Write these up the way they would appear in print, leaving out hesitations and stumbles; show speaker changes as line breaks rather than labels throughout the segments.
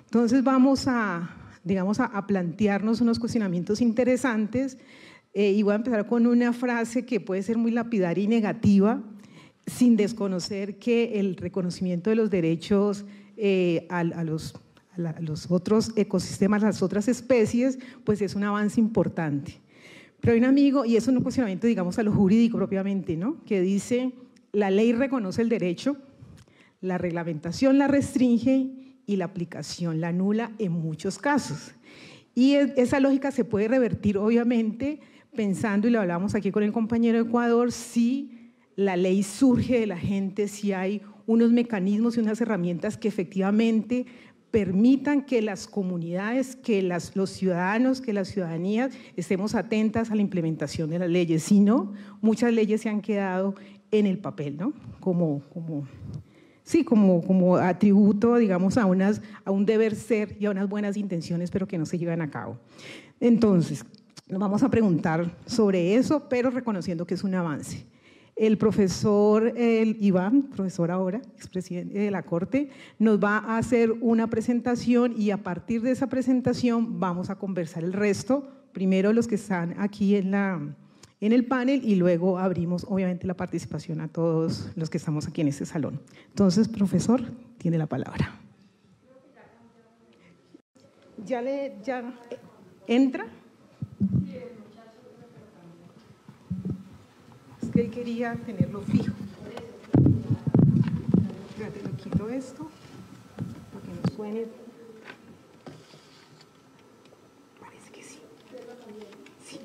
Entonces vamos a, digamos, a plantearnos unos cuestionamientos interesantes y voy a empezar con una frase que puede ser muy lapidaria y negativa, sin desconocer que el reconocimiento de los derechos a los otros ecosistemas, a las otras especies, pues es un avance importante. Pero hay un amigo, y es un cuestionamiento, digamos, a lo jurídico propiamente, ¿no?, que dice: la ley reconoce el derecho, la reglamentación la restringe y la aplicación la anula en muchos casos. Y esa lógica se puede revertir, obviamente, pensando, y lo hablamos aquí con el compañero de Ecuador, si la ley surge de la gente, si hay unos mecanismos y unas herramientas que efectivamente permitan que las comunidades, que los ciudadanos, que las ciudadanías estemos atentas a la implementación de las leyes. Si no, muchas leyes se han quedado en el papel, ¿no?, como atributo, digamos, a un deber ser y a unas buenas intenciones, pero que no se llevan a cabo. Entonces, nos vamos a preguntar sobre eso, pero reconociendo que es un avance. El profesor Iván, profesor ahora, expresidente de la Corte, nos va a hacer una presentación y a partir de esa presentación vamos a conversar el resto, primero los que están aquí en el panel y luego abrimos obviamente la participación a todos los que estamos aquí en este salón. Entonces, profesor, tiene la palabra. ¿Ya entra? Es que él quería tenerlo fijo. Espérate, le quito esto para que no suene. Parece que sí. Sí.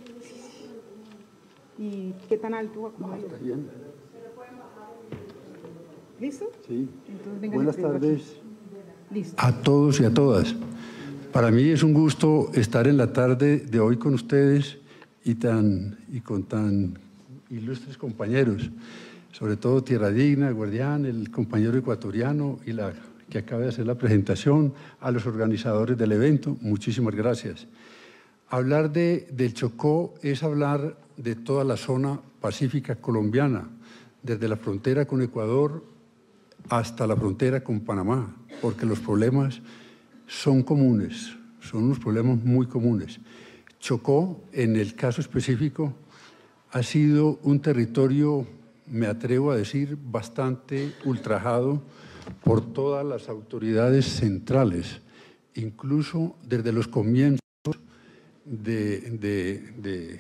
¿Y qué tan alto va a acomodar?
Está bien.
¿Listo?
Sí.
Entonces, venga,
buenas tardes
listo.
a todos y a todas. Para mí es un gusto estar en la tarde de hoy con ustedes y con tan ilustres compañeros, sobre todo Tierra Digna, Guardián, el compañero ecuatoriano y la que acaba de hacer la presentación, a los organizadores del evento, muchísimas gracias. Hablar del Chocó es hablar de toda la zona pacífica colombiana, desde la frontera con Ecuador hasta la frontera con Panamá, porque los problemas son comunes, son unos problemas muy comunes. Chocó, en el caso específico, ha sido un territorio, me atrevo a decir, bastante ultrajado por todas las autoridades centrales, incluso desde los comienzos de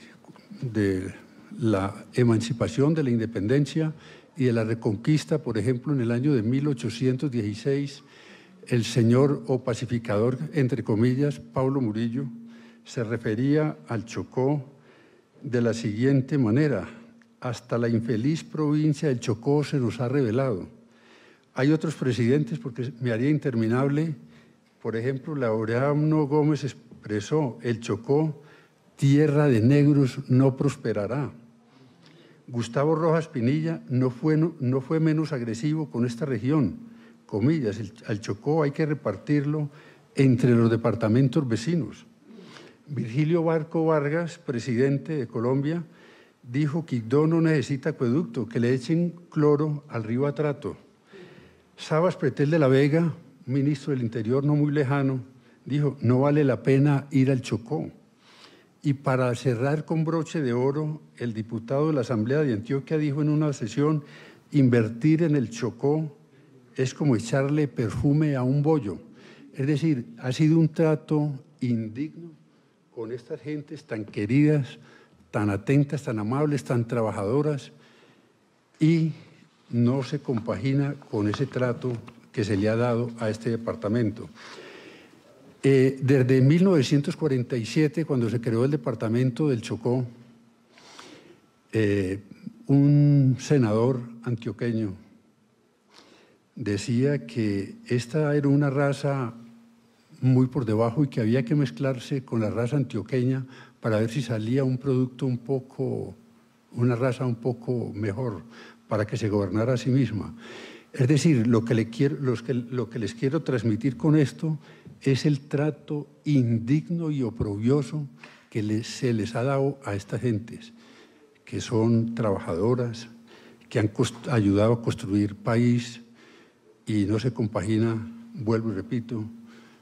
la emancipación, de la independencia y de la reconquista. Por ejemplo, en el año de 1816, el señor o pacificador, entre comillas, Pablo Murillo, se refería al Chocó de la siguiente manera: hasta la infeliz provincia del Chocó se nos ha revelado. Hay otros presidentes, porque me haría interminable. Por ejemplo, Laureano Gómez expresó: el Chocó, tierra de negros, no prosperará. Gustavo Rojas Pinilla no fue menos agresivo con esta región, comillas: al Chocó hay que repartirlo entre los departamentos vecinos. Virgilio Barco Vargas, presidente de Colombia, dijo: Quibdó no necesita acueducto, que le echen cloro al río Atrato. Sabas Pretel de la Vega, ministro del Interior no muy lejano, dijo: no vale la pena ir al Chocó. Y para cerrar con broche de oro, el diputado de la Asamblea de Antioquia dijo en una sesión: invertir en el Chocó es como echarle perfume a un bollo. Es decir, ha sido un trato indigno con estas gentes tan queridas, tan atentas, tan amables, tan trabajadoras, y no se compagina con ese trato que se le ha dado a este departamento. Desde 1947, cuando se creó el departamento del Chocó, un senador antioqueño decía que esta era una raza muy por debajo y que había que mezclarse con la raza antioqueña para ver si salía un producto una raza un poco mejor, para que se gobernara a sí misma. Es decir, lo que les quiero transmitir con esto es el trato indigno y oprobioso que se les ha dado a estas gentes, que son trabajadoras, que han ayudado a construir país y no se compagina, vuelvo y repito,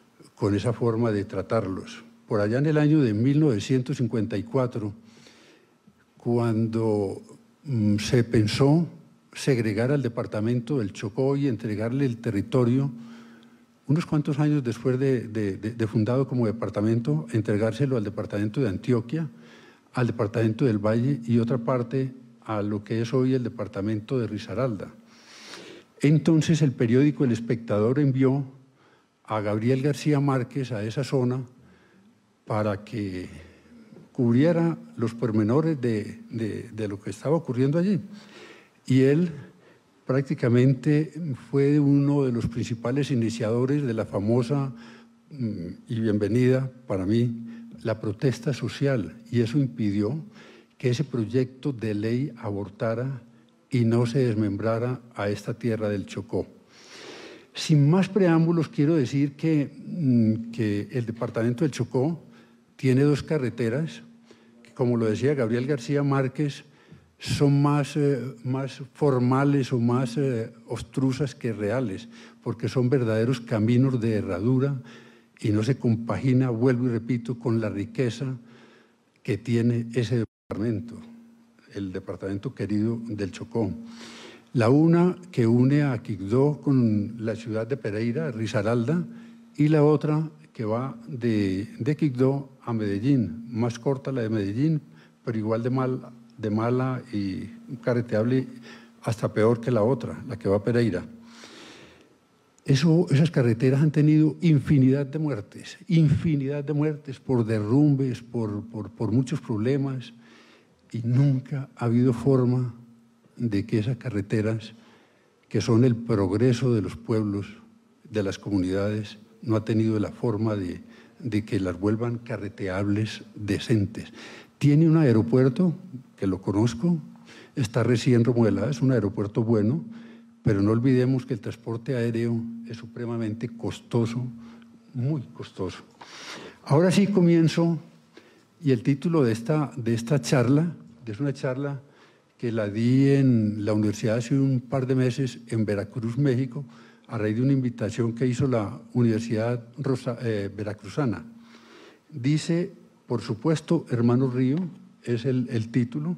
con esa forma de tratarlos. Por allá en el año de 1954, cuando se pensó segregar al departamento del Chocó y entregarle el territorio, unos cuantos años después de fundado como departamento, entregárselo al departamento de Antioquia, al departamento del Valle y otra parte a lo que es hoy el departamento de Risaralda. Entonces el periódico El Espectador envió a Gabriel García Márquez a esa zona para que cubriera los pormenores de lo que estaba ocurriendo allí. Y él prácticamente fue uno de los principales iniciadores de la famosa y bienvenida para mí la protesta social, y eso impidió que ese proyecto de ley abortara y no se desmembrara a esta tierra del Chocó. Sin más preámbulos, quiero decir que el departamento del Chocó tiene dos carreteras que, como lo decía Gabriel García Márquez, son más formales o más obstrusas que reales, porque son verdaderos caminos de herradura y no se compagina, vuelvo y repito, con la riqueza que tiene ese departamento, el departamento querido del Chocó. La una que une a Quibdó con la ciudad de Pereira, Risaralda, y la otra que va de Quibdó a Medellín, más corta la de Medellín, pero igual de mala y carreteable, hasta peor que la otra, la que va a Pereira. Esas carreteras han tenido infinidad de muertes por derrumbes, por muchos problemas, y nunca ha habido forma de que esas carreteras, que son el progreso de los pueblos, de las comunidades, no ha tenido la forma de que las vuelvan carreteables decentes. Tiene un aeropuerto, que lo conozco, está recién remodelado, es un aeropuerto bueno, pero no olvidemos que el transporte aéreo es supremamente costoso, muy costoso. Ahora sí comienzo, y el título de esta charla, es una charla que la di en la universidad hace un par de meses en Veracruz, México, a raíz de una invitación que hizo la Universidad Veracruzana. Dice, por supuesto, Hermano Río, es el título.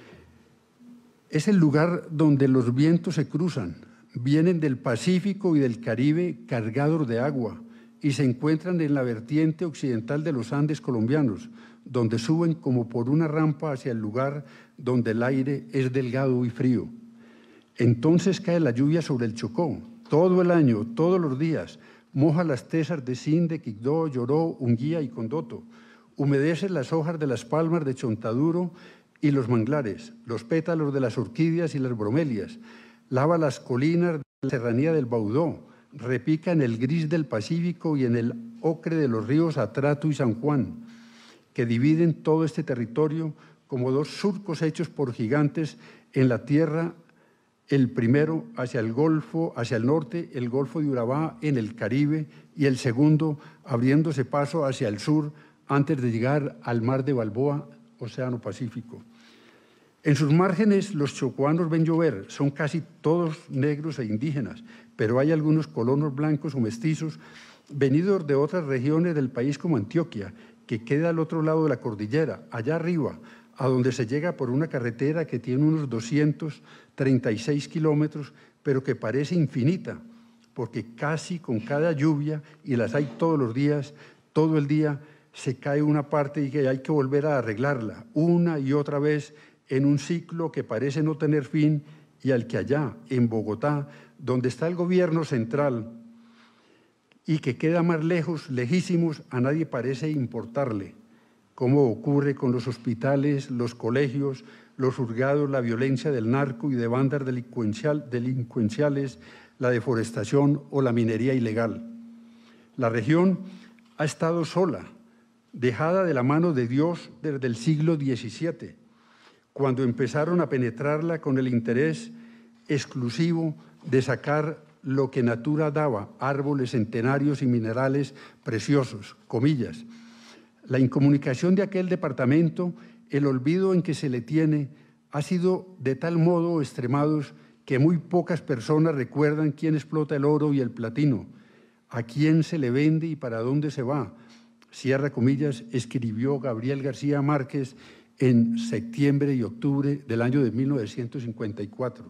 Es el lugar donde los vientos se cruzan, vienen del Pacífico y del Caribe cargados de agua y se encuentran en la vertiente occidental de los Andes colombianos, donde suben como por una rampa hacia el lugar donde el aire es delgado y frío. Entonces cae la lluvia sobre el Chocó, todo el año, todos los días, moja las tesas de Cinde, Quibdó, Lloró, Unguía y Condoto, humedece las hojas de las palmas de Chontaduro y los manglares, los pétalos de las orquídeas y las bromelias, lava las colinas de la serranía del Baudó, repica en el gris del Pacífico y en el ocre de los ríos Atrato y San Juan, que dividen todo este territorio como dos surcos hechos por gigantes en la tierra, el primero hacia el Golfo, hacia el norte, el Golfo de Urabá en el Caribe, y el segundo abriéndose paso hacia el sur antes de llegar al mar de Balboa, Océano Pacífico. En sus márgenes los chocuanos ven llover, son casi todos negros e indígenas, pero hay algunos colonos blancos o mestizos venidos de otras regiones del país como Antioquia, que queda al otro lado de la cordillera, allá arriba, a donde se llega por una carretera que tiene unos 236 kilómetros, pero que parece infinita, porque casi con cada lluvia, y las hay todos los días, todo el día, se cae una parte y que hay que volver a arreglarla una y otra vez en un ciclo que parece no tener fin, y al que allá, en Bogotá, donde está el gobierno central y que queda más lejos, lejísimos, a nadie parece importarle, como ocurre con los hospitales, los colegios, los juzgados, la violencia del narco y de bandas delincuenciales, la deforestación o la minería ilegal. La región ha estado sola, dejada de la mano de Dios desde el siglo XVII, cuando empezaron a penetrarla con el interés exclusivo de sacar lo que natura daba, árboles centenarios y minerales preciosos, comillas. La incomunicación de aquel departamento, el olvido en que se le tiene, ha sido de tal modo extremados que muy pocas personas recuerdan quién explota el oro y el platino. ¿A quién se le vende y para dónde se va?, cierra comillas, escribió Gabriel García Márquez en septiembre y octubre del año de 1954.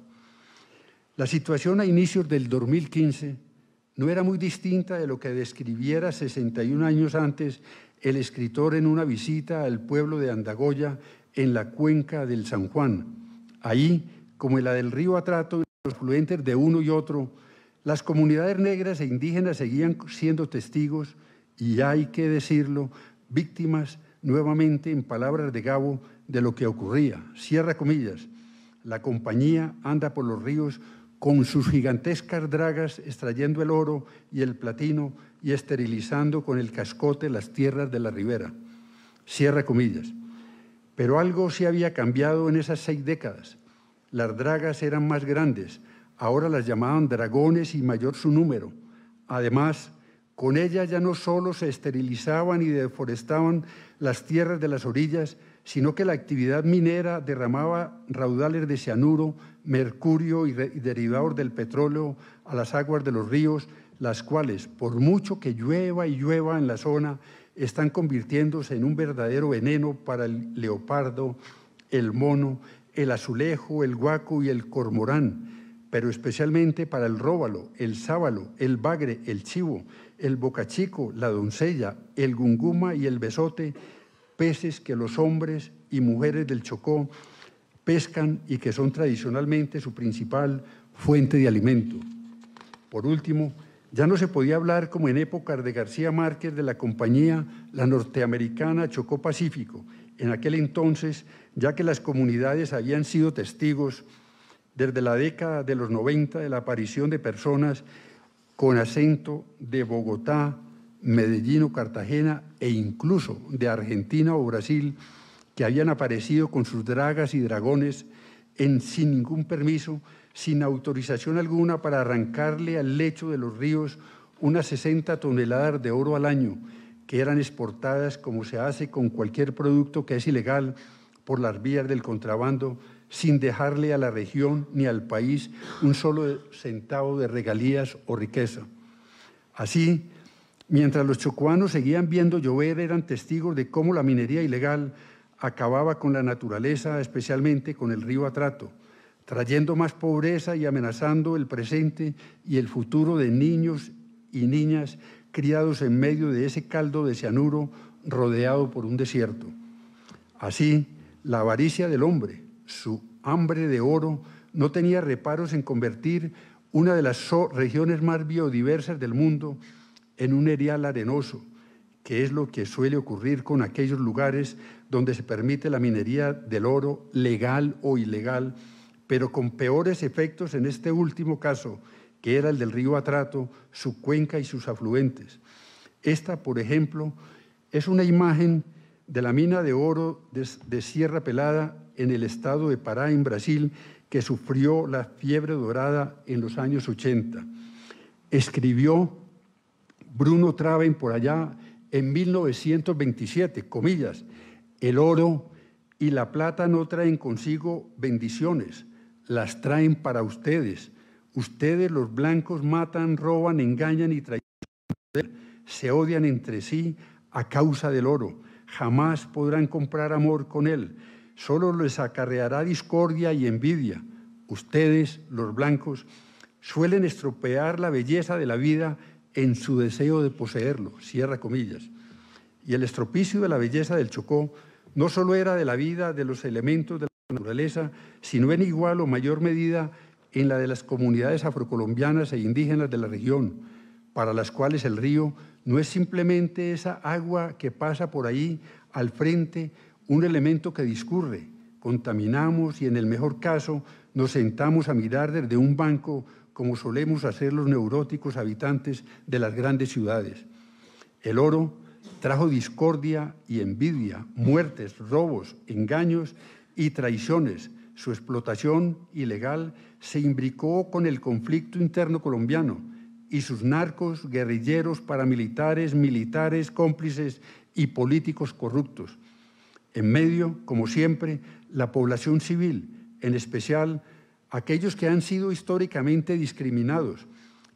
La situación a inicios del 2015 no era muy distinta de lo que describiera 61 años antes el escritor en una visita al pueblo de Andagoya en la cuenca del San Juan. Ahí, como en la del río Atrato y los afluentes de uno y otro, las comunidades negras e indígenas seguían siendo testigos y, hay que decirlo, víctimas nuevamente, en palabras de Gabo, de lo que ocurría. Cierra comillas, la compañía anda por los ríos con sus gigantescas dragas extrayendo el oro y el platino y esterilizando con el cascote las tierras de la ribera. Cierra comillas. Pero algo sí había cambiado en esas 6 décadas. Las dragas eran más grandes, ahora las llamaban dragones y mayor su número. Además, con ellas ya no solo se esterilizaban y deforestaban las tierras de las orillas, sino que la actividad minera derramaba raudales de cianuro, mercurio y derivados del petróleo a las aguas de los ríos, las cuales, por mucho que llueva y llueva en la zona, están convirtiéndose en un verdadero veneno para el leopardo, el mono, el azulejo, el guaco y el cormorán, pero especialmente para el róbalo, el sábalo, el bagre, el chivo, el bocachico, la doncella, el gunguma y el besote, peces que los hombres y mujeres del Chocó pescan y que son tradicionalmente su principal fuente de alimento. Por último, ya no se podía hablar, como en épocas de García Márquez, de la compañía, la norteamericana Chocó Pacífico, en aquel entonces, ya que las comunidades habían sido testigos desde la década de los 90 de la aparición de personas con acento de Bogotá, Medellín o Cartagena e incluso de Argentina o Brasil, que habían aparecido con sus dragas y dragones sin ningún permiso, sin autorización alguna, para arrancarle al lecho de los ríos unas 60 toneladas de oro al año, que eran exportadas, como se hace con cualquier producto que es ilegal, por las vías del contrabando, sin dejarle a la región ni al país un solo centavo de regalías o riqueza. Así, mientras los chocuanos seguían viendo llover, eran testigos de cómo la minería ilegal acababa con la naturaleza, especialmente con el río Atrato, trayendo más pobreza y amenazando el presente y el futuro de niños y niñas criados en medio de ese caldo de cianuro rodeado por un desierto. Así, la avaricia del hombre, su hambre de oro, no tenía reparos en convertir una de las regiones más biodiversas del mundo en un erial arenoso, que es lo que suele ocurrir con aquellos lugares donde se permite la minería del oro, legal o ilegal, pero con peores efectos en este último caso, que era el del río Atrato, su cuenca y sus afluentes. Esta, por ejemplo, es una imagen de la mina de oro de Sierra Pelada en el estado de Pará, en Brasil, que sufrió la fiebre dorada en los años 80. Escribió Bruno Traven por allá en 1927, comillas, el oro y la plata no traen consigo bendiciones, las traen para ustedes. Ustedes, los blancos, matan, roban, engañan y traicionan. Se odian entre sí a causa del oro. Jamás podrán comprar amor con él. Solo les acarreará discordia y envidia. Ustedes, los blancos, suelen estropear la belleza de la vida en su deseo de poseerlo, cierra comillas. Y el estropicio de la belleza del Chocó no solo era de la vida de los elementos de la naturaleza, sino en igual o mayor medida en la de las comunidades afrocolombianas e indígenas de la región, para las cuales el río no es simplemente esa agua que pasa por ahí al frente, un elemento que discurre. Contaminamos y, en el mejor caso, nos sentamos a mirar desde un banco, como solemos hacer los neuróticos habitantes de las grandes ciudades. El oro trajo discordia y envidia, muertes, robos, engaños y traiciones. Su explotación ilegal se imbricó con el conflicto interno colombiano y sus narcos, guerrilleros, paramilitares, militares, cómplices y políticos corruptos. En medio, como siempre, la población civil, en especial aquellos que han sido históricamente discriminados,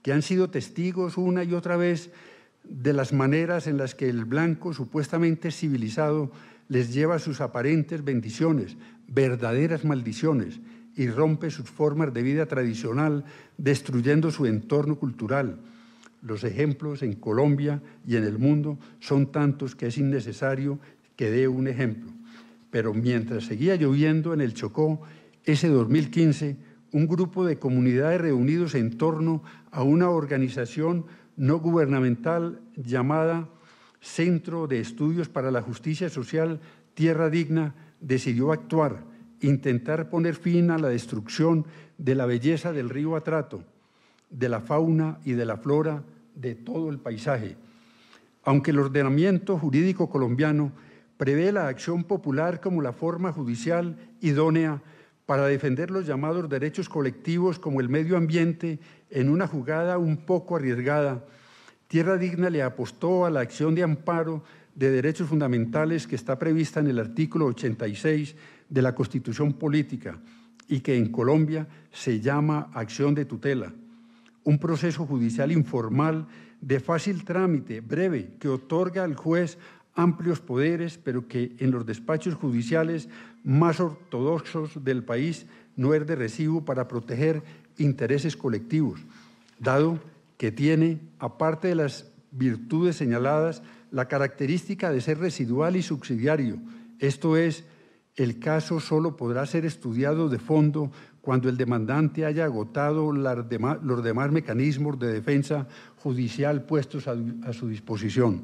que han sido testigos una y otra vez de las maneras en las que el blanco supuestamente civilizado les lleva sus aparentes bendiciones, verdaderas maldiciones, y rompe sus formas de vida tradicional, destruyendo su entorno cultural. Los ejemplos en Colombia y en el mundo son tantos que es innecesario que dé un ejemplo. Pero mientras seguía lloviendo en el Chocó, ese 2015, un grupo de comunidades reunidos en torno a una organización no gubernamental llamada Centro de Estudios para la Justicia Social Tierra Digna decidió actuar, intentar poner fin a la destrucción de la belleza del río Atrato, de la fauna y de la flora de todo el paisaje. Aunque el ordenamiento jurídico colombiano prevé la acción popular como la forma judicial idónea para defender los llamados derechos colectivos como el medio ambiente en una jugada un poco arriesgada, Tierra Digna le apostó a la acción de amparo de derechos fundamentales que está prevista en el artículo 86 de la Constitución Política y que en Colombia se llama acción de tutela, un proceso judicial informal de fácil trámite, breve, que otorga al juez amplios poderes, pero que en los despachos judiciales más ortodoxos del país no es de recibo para proteger intereses colectivos, dado que tiene, aparte de las virtudes señaladas, la característica de ser residual y subsidiario. Esto es, el caso solo podrá ser estudiado de fondo cuando el demandante haya agotado los demás mecanismos de defensa judicial puestos a su disposición.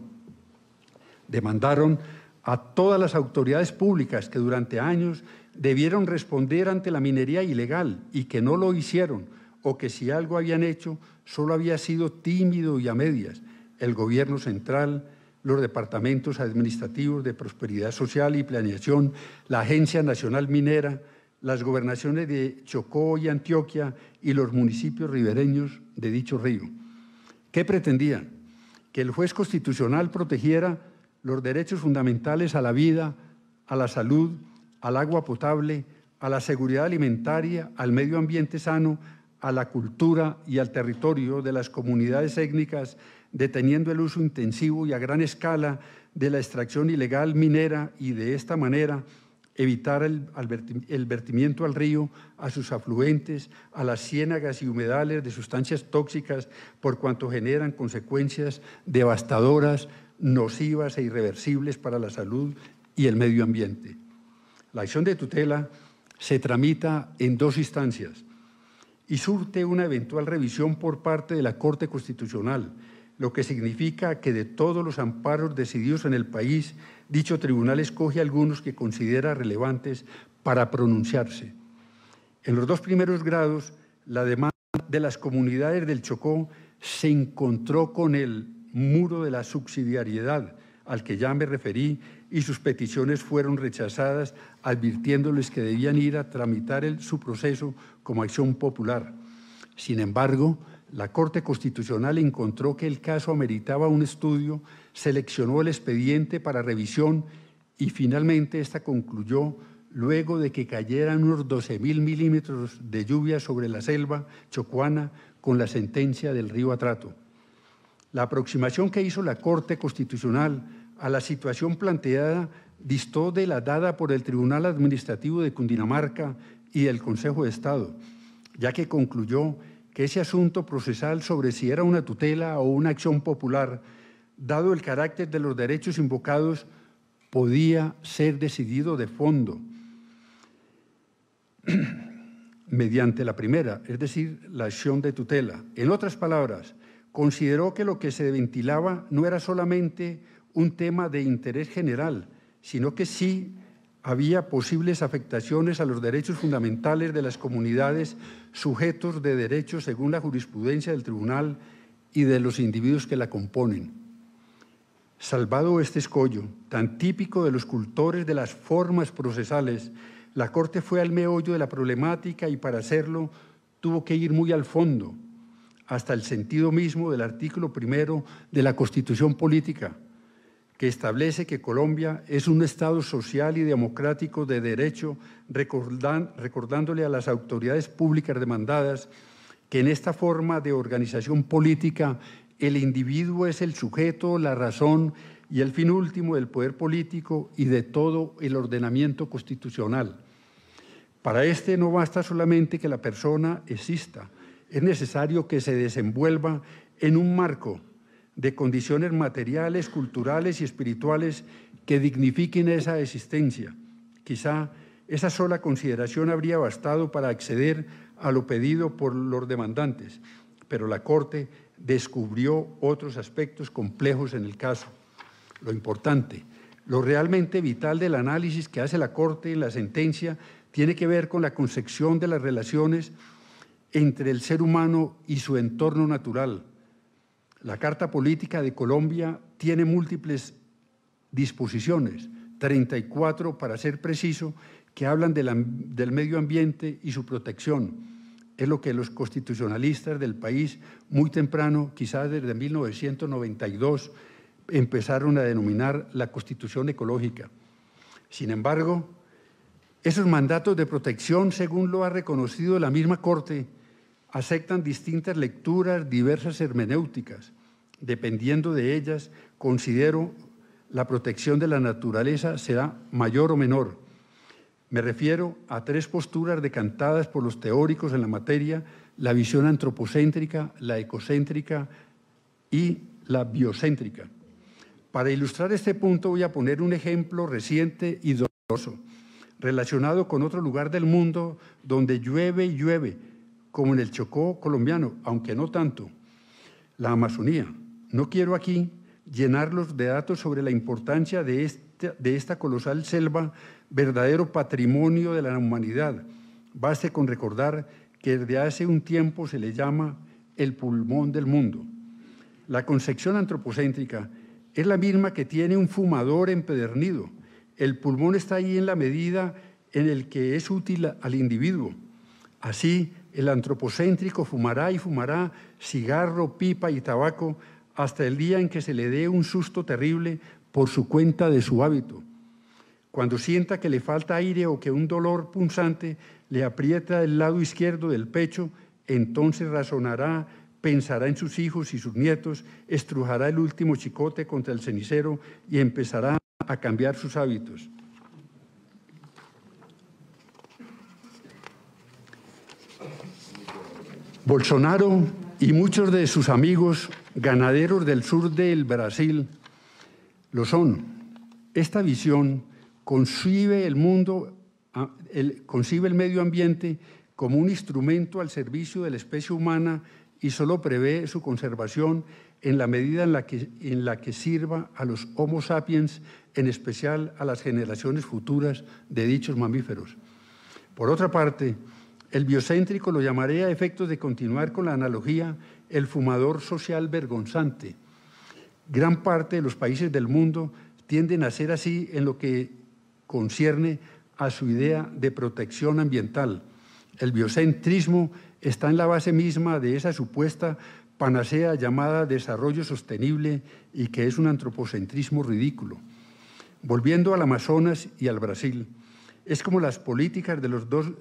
Demandaron a todas las autoridades públicas que durante años debieron responder ante la minería ilegal y que no lo hicieron, o que si algo habían hecho, solo había sido tímido y a medias. El gobierno central, los departamentos administrativos de prosperidad social y planeación, la Agencia Nacional Minera, las gobernaciones de Chocó y Antioquia y los municipios ribereños de dicho río. ¿Qué pretendían? Que el juez constitucional protegiera los derechos fundamentales a la vida, a la salud, al agua potable, a la seguridad alimentaria, al medio ambiente sano, a la cultura y al territorio de las comunidades étnicas, deteniendo el uso intensivo y a gran escala de la extracción ilegal minera y de esta manera evitar el vertimiento al río, a sus afluentes, a las ciénagas y humedales de sustancias tóxicas, por cuanto generan consecuencias devastadoras, nocivas e irreversibles para la salud y el medio ambiente. La acción de tutela se tramita en dos instancias y surte una eventual revisión por parte de la Corte Constitucional, lo que significa que de todos los amparos decididos en el país, dicho tribunal escoge algunos que considera relevantes para pronunciarse. En los dos primeros grados, la demanda de las comunidades del Chocó se encontró con el muro de la subsidiariedad al que ya me referí y sus peticiones fueron rechazadas, advirtiéndoles que debían ir a tramitar su proceso como acción popular. Sin embargo, la Corte Constitucional encontró que el caso ameritaba un estudio, seleccionó el expediente para revisión y finalmente esta concluyó, luego de que cayeran unos 12.000 milímetros de lluvia sobre la selva chocuana con la sentencia del río Atrato. La aproximación que hizo la Corte Constitucional a la situación planteada distó de la dada por el Tribunal Administrativo de Cundinamarca y el Consejo de Estado, ya que concluyó que ese asunto procesal sobre si era una tutela o una acción popular, dado el carácter de los derechos invocados, podía ser decidido de fondo mediante la primera, es decir, la acción de tutela. En otras palabras, consideró que lo que se ventilaba no era solamente un tema de interés general, sino que sí había posibles afectaciones a los derechos fundamentales de las comunidades sujetos de derechos según la jurisprudencia del tribunal y de los individuos que la componen. Salvado este escollo, tan típico de los cultores de las formas procesales, la Corte fue al meollo de la problemática y para hacerlo tuvo que ir muy al fondo, hasta el sentido mismo del artículo 1 de la Constitución Política, que establece que Colombia es un Estado social y democrático de derecho, recordándole a las autoridades públicas demandadas que en esta forma de organización política el individuo es el sujeto, la razón y el fin último del poder político y de todo el ordenamiento constitucional. Para este no basta solamente que la persona exista, es necesario que se desenvuelva en un marco de condiciones materiales, culturales y espirituales que dignifiquen esa existencia. Quizá esa sola consideración habría bastado para acceder a lo pedido por los demandantes, pero la Corte descubrió otros aspectos complejos en el caso. Lo importante, lo realmente vital del análisis que hace la Corte en la sentencia tiene que ver con la concepción de las relaciones entre el ser humano y su entorno natural. La Carta Política de Colombia tiene múltiples disposiciones, 34 para ser preciso, que hablan del medio ambiente y su protección. Es lo que los constitucionalistas del país muy temprano, quizás desde 1992, empezaron a denominar la Constitución ecológica. Sin embargo, esos mandatos de protección, según lo ha reconocido la misma Corte, aceptan distintas lecturas, diversas hermenéuticas. Dependiendo de ellas, considero la protección de la naturaleza será mayor o menor. Me refiero a tres posturas decantadas por los teóricos en la materia: la visión antropocéntrica, la ecocéntrica y la biocéntrica. Para ilustrar este punto voy a poner un ejemplo reciente y doloroso, relacionado con otro lugar del mundo donde llueve y llueve, como en el Chocó colombiano, aunque no tanto, la Amazonía. No quiero aquí llenarlos de datos sobre la importancia de esta colosal selva, verdadero patrimonio de la humanidad. Baste con recordar que desde hace un tiempo se le llama el pulmón del mundo. La concepción antropocéntrica es la misma que tiene un fumador empedernido. El pulmón está ahí en la medida en el que es útil al individuo. Así, el antropocéntrico fumará y fumará cigarro, pipa y tabaco hasta el día en que se le dé un susto terrible por su cuenta de su hábito. Cuando sienta que le falta aire o que un dolor punzante le aprieta el lado izquierdo del pecho, entonces razonará, pensará en sus hijos y sus nietos, estrujará el último chicote contra el cenicero y empezará a cambiar sus hábitos. Bolsonaro y muchos de sus amigos ganaderos del sur del Brasil lo son. Esta visión concibe el medio ambiente como un instrumento al servicio de la especie humana y solo prevé su conservación en la medida en la que sirva a los Homo sapiens, en especial a las generaciones futuras de dichos mamíferos. Por otra parte, el biocéntrico lo llamaré, a efectos de continuar con la analogía, el fumador social vergonzante. Gran parte de los países del mundo tienden a ser así en lo que concierne a su idea de protección ambiental. El biocentrismo está en la base misma de esa supuesta panacea llamada desarrollo sostenible y que es un antropocentrismo ridículo. Volviendo al Amazonas y al Brasil, es como en las políticas de los dos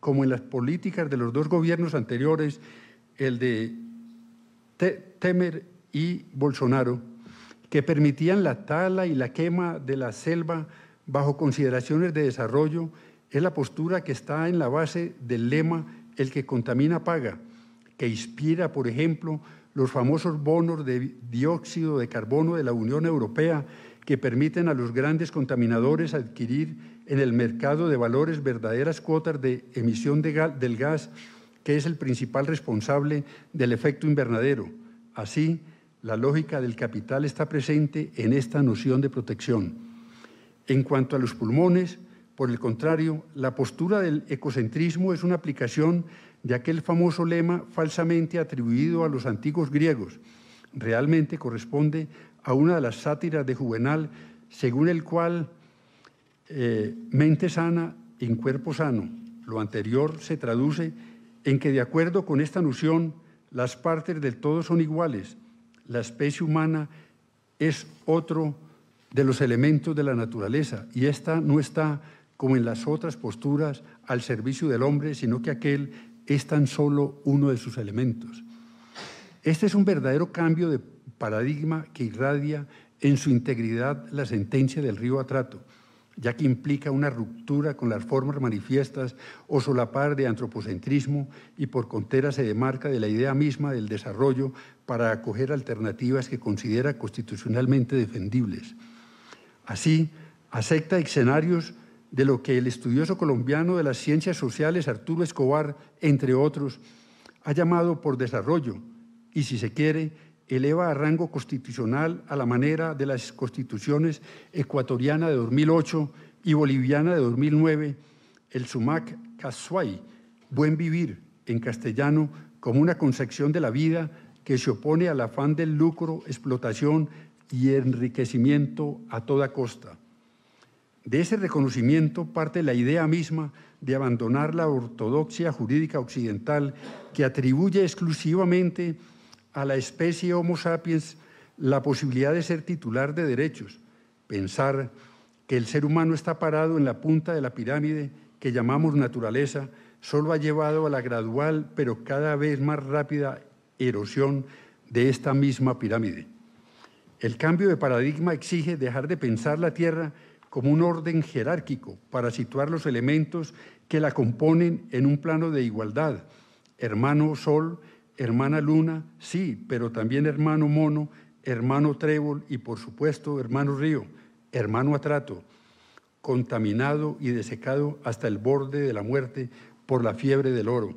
gobiernos anteriores, el de Temer y Bolsonaro, que permitían la tala y la quema de la selva bajo consideraciones de desarrollo. Es la postura que está en la base del lema «El que contamina paga», que inspira, por ejemplo, los famosos bonos de dióxido de carbono de la Unión Europea, que permiten a los grandes contaminadores adquirir en el mercado de valores verdaderas cuotas de emisión del gas, que es el principal responsable del efecto invernadero. Así, la lógica del capital está presente en esta noción de protección. En cuanto a los pulmones, por el contrario, la postura del ecocentrismo es una aplicación de aquel famoso lema falsamente atribuido a los antiguos griegos. Realmente corresponde a una de las sátiras de Juvenal, según el cual mente sana en cuerpo sano. Lo anterior se traduce en que, de acuerdo con esta noción, las partes del todo son iguales. La especie humana es otro de los elementos de la naturaleza y esta no está, como en las otras posturas, al servicio del hombre, sino que aquel es tan solo uno de sus elementos. Este es un verdadero cambio de paradigma que irradia en su integridad la sentencia del Río Atrato, ya que implica una ruptura con las formas manifiestas o solapar de antropocentrismo y por contera se demarca de la idea misma del desarrollo para acoger alternativas que considera constitucionalmente defendibles. Así, acepta escenarios de lo que el estudioso colombiano de las ciencias sociales Arturo Escobar, entre otros, ha llamado por desarrollo y, si se quiere, eleva a rango constitucional a la manera de las constituciones ecuatoriana de 2008 y boliviana de 2009, el Sumac Casuay, buen vivir en castellano, como una concepción de la vida que se opone al afán del lucro, explotación y enriquecimiento a toda costa. De ese reconocimiento parte la idea misma de abandonar la ortodoxia jurídica occidental que atribuye exclusivamente a la especie Homo sapiens la posibilidad de ser titular de derechos, pensar que el ser humano está parado en la punta de la pirámide que llamamos naturaleza, solo ha llevado a la gradual pero cada vez más rápida erosión de esta misma pirámide. El cambio de paradigma exige dejar de pensar la Tierra como un orden jerárquico para situar los elementos que la componen en un plano de igualdad. Hermano Sol, hermana Luna, sí, pero también hermano Mono, hermano Trébol y, por supuesto, hermano Río, hermano Atrato, contaminado y desecado hasta el borde de la muerte por la fiebre del oro.